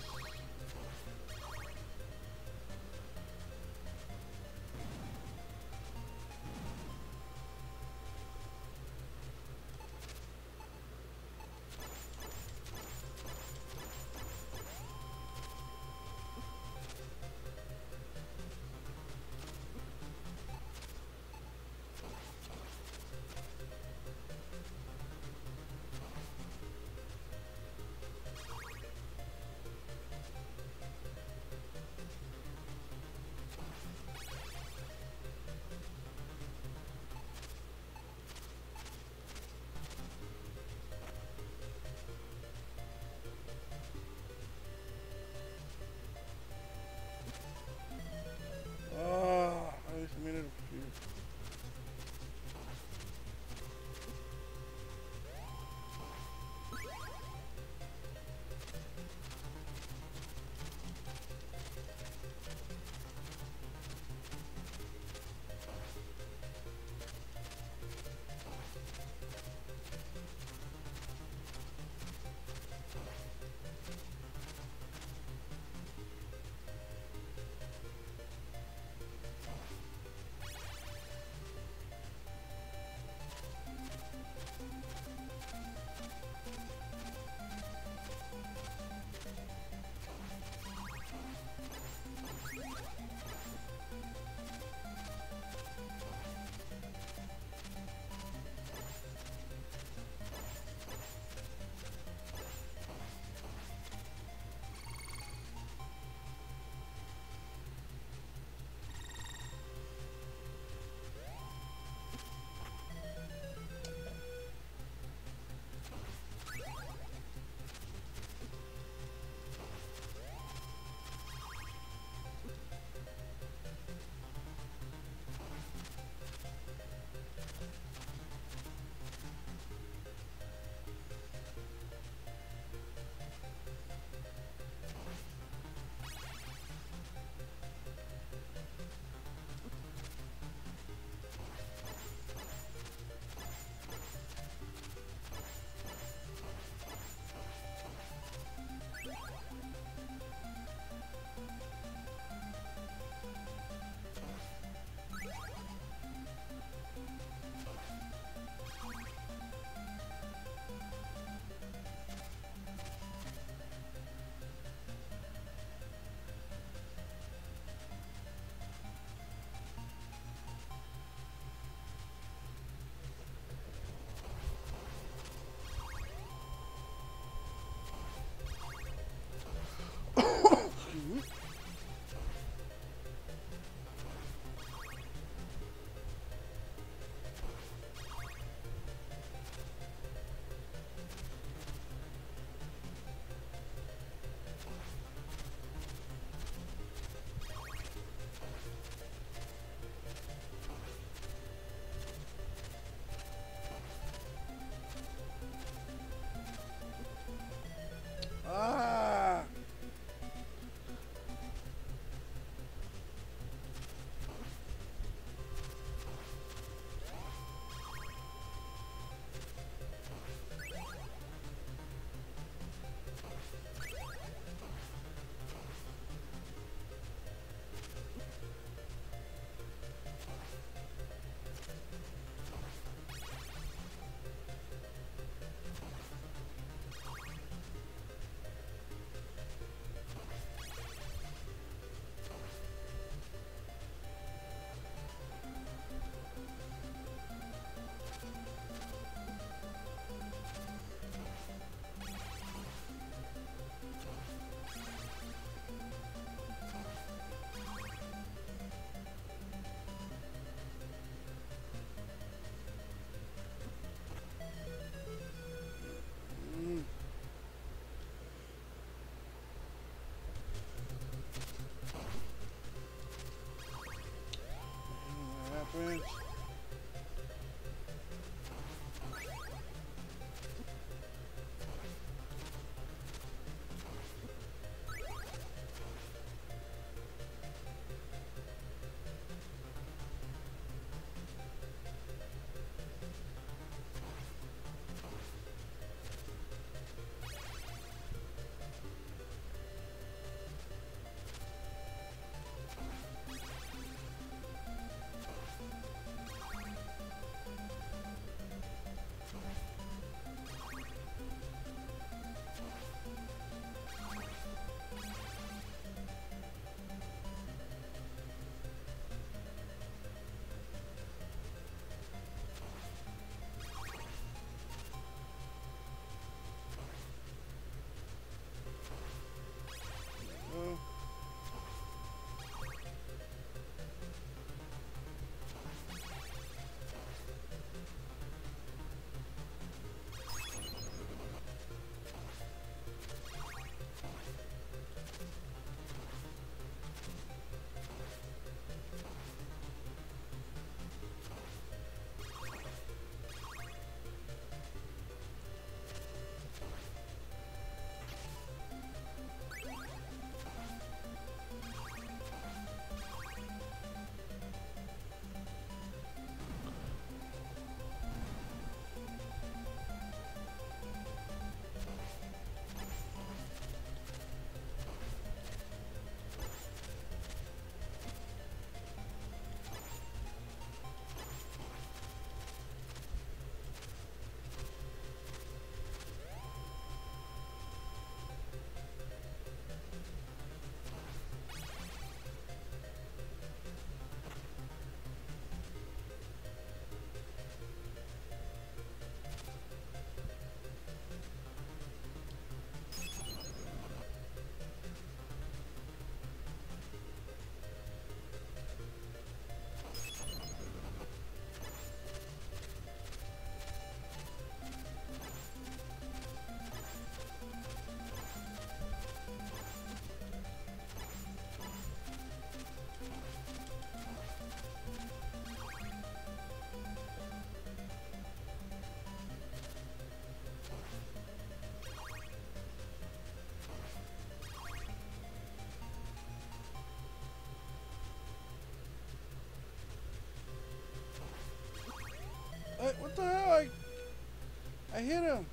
I hit him.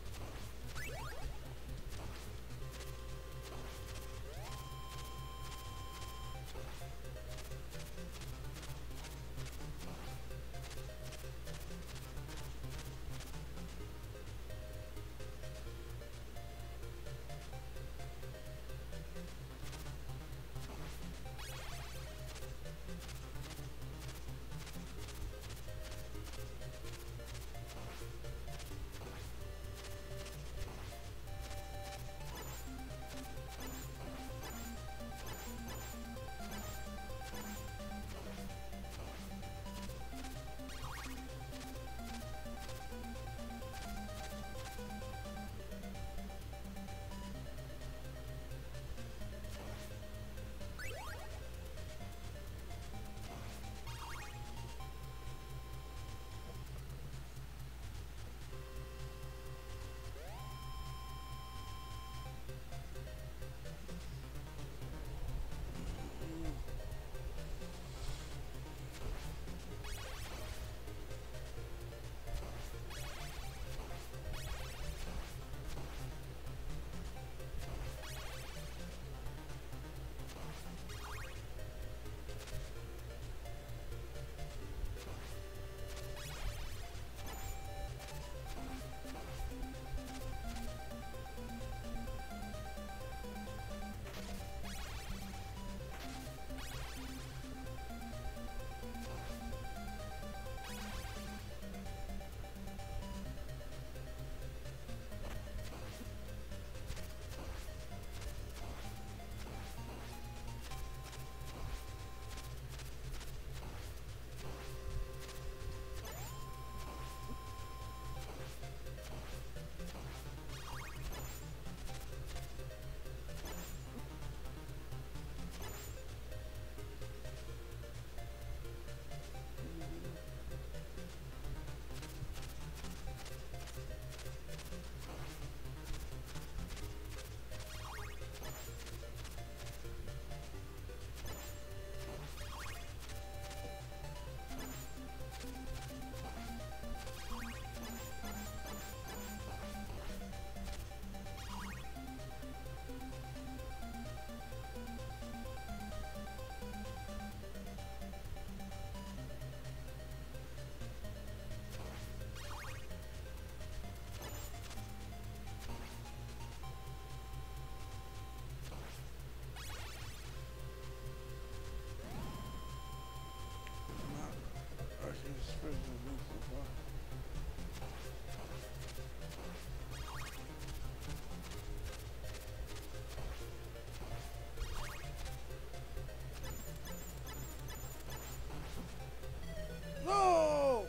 No!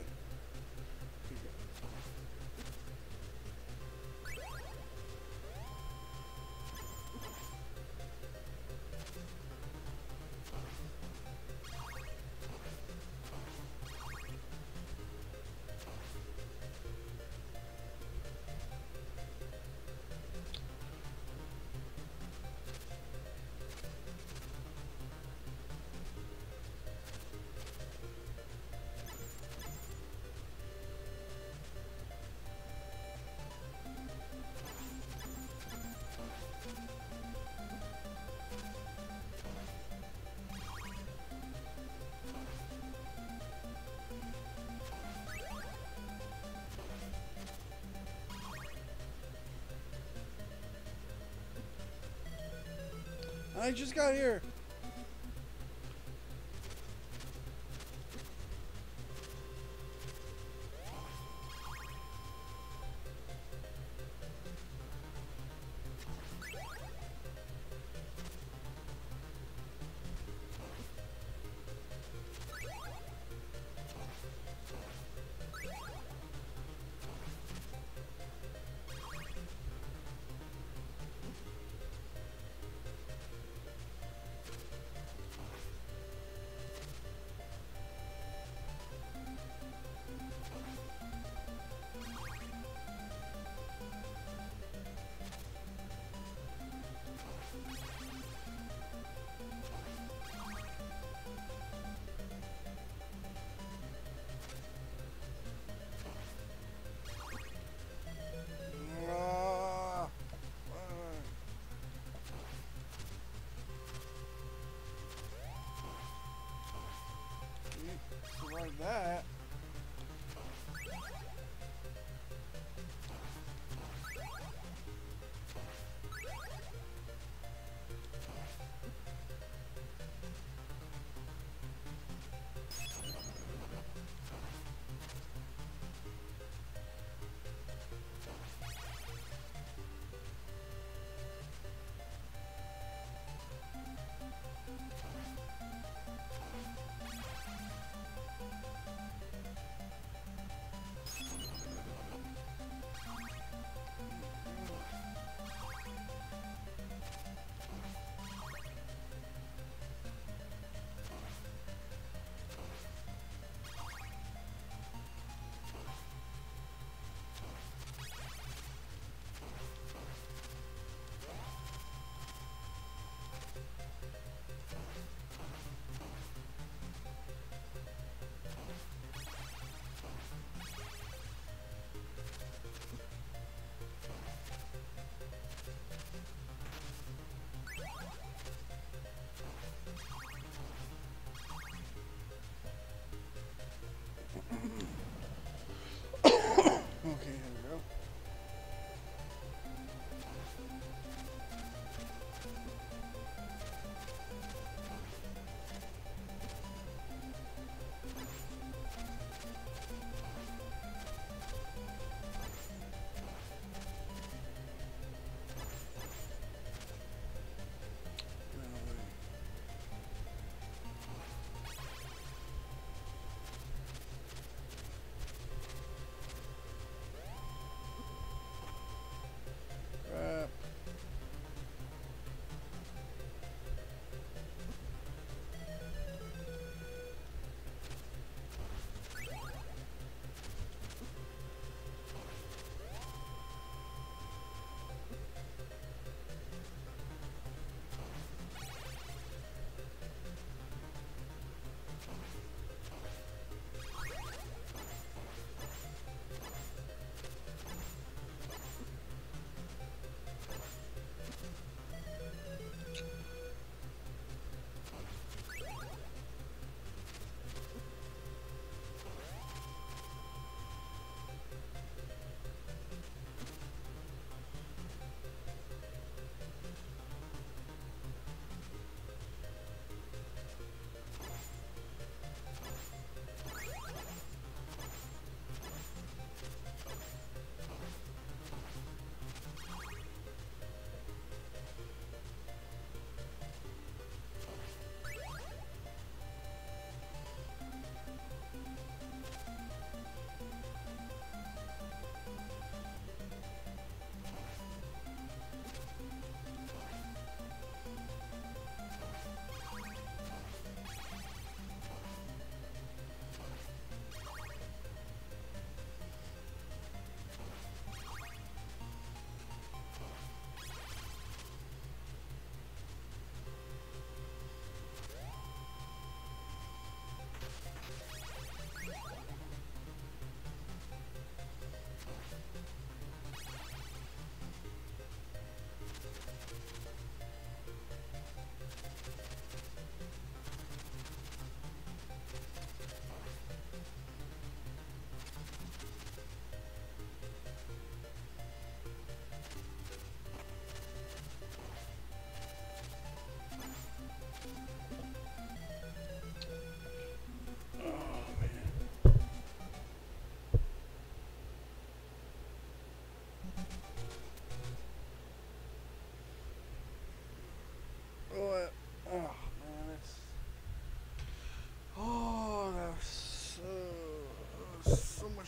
I just got here.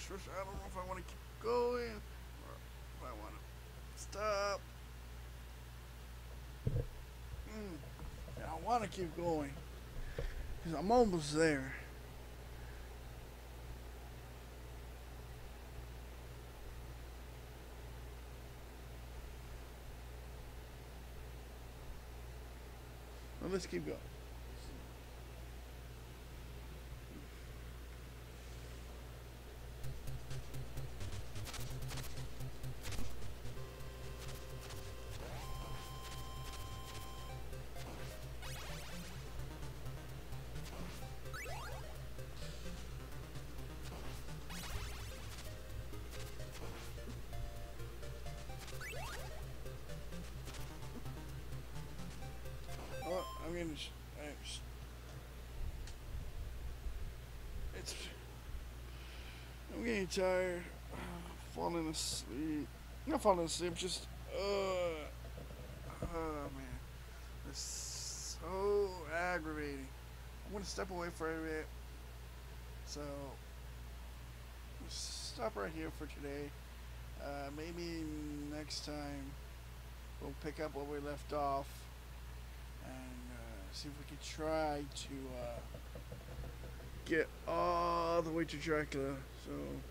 I don't know if I want to keep going or if I want to stop. And I want to keep going because I'm almost there. Well, let's keep going. Oh, I'm getting. It's. I'm getting tired. Falling asleep. Not falling asleep. Just. Oh man, it's so aggravating. I'm gonna step away for a bit. So stop right here for today. Maybe next time we'll pick up where we left off and see if we can try to get all the way to Dracula. So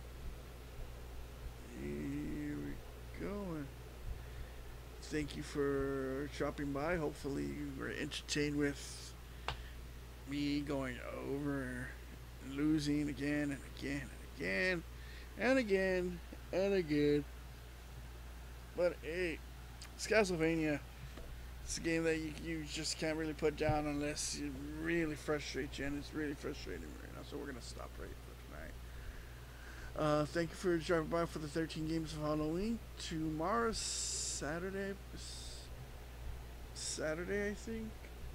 here we go. Thank you for dropping by. Hopefully you were entertained with me going over and losing again and again and again and again and again. But hey, it's Castlevania. It's a game that you just can't really put down unless it really frustrates you, and it's really frustrating me right now. So we're gonna stop right for tonight. Thank you for dropping by for the 13 games of Halloween. Tomorrow's Saturday. Saturday, I think.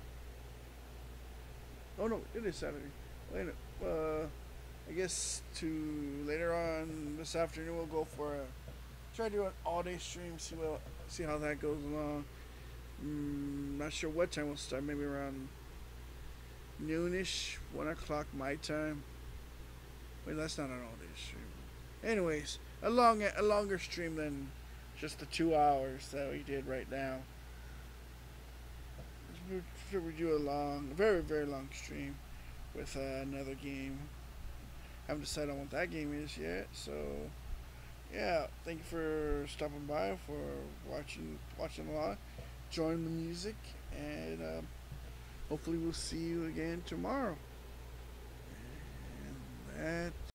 Oh no, it is Saturday. Wait a minute. I guess to later on this afternoon we'll go for a try to do an all-day stream. See how that goes along. Not sure what time we'll start. Maybe around noonish, 1 o'clock my time. Wait, that's not an all-day stream. Anyways, a longer stream than just the 2 hours that we did right now. We do a very very long stream with another game. Haven't decided on what that game is yet. So yeah, thank you for stopping by, for watching along, join the music, and hopefully we'll see you again tomorrow. And that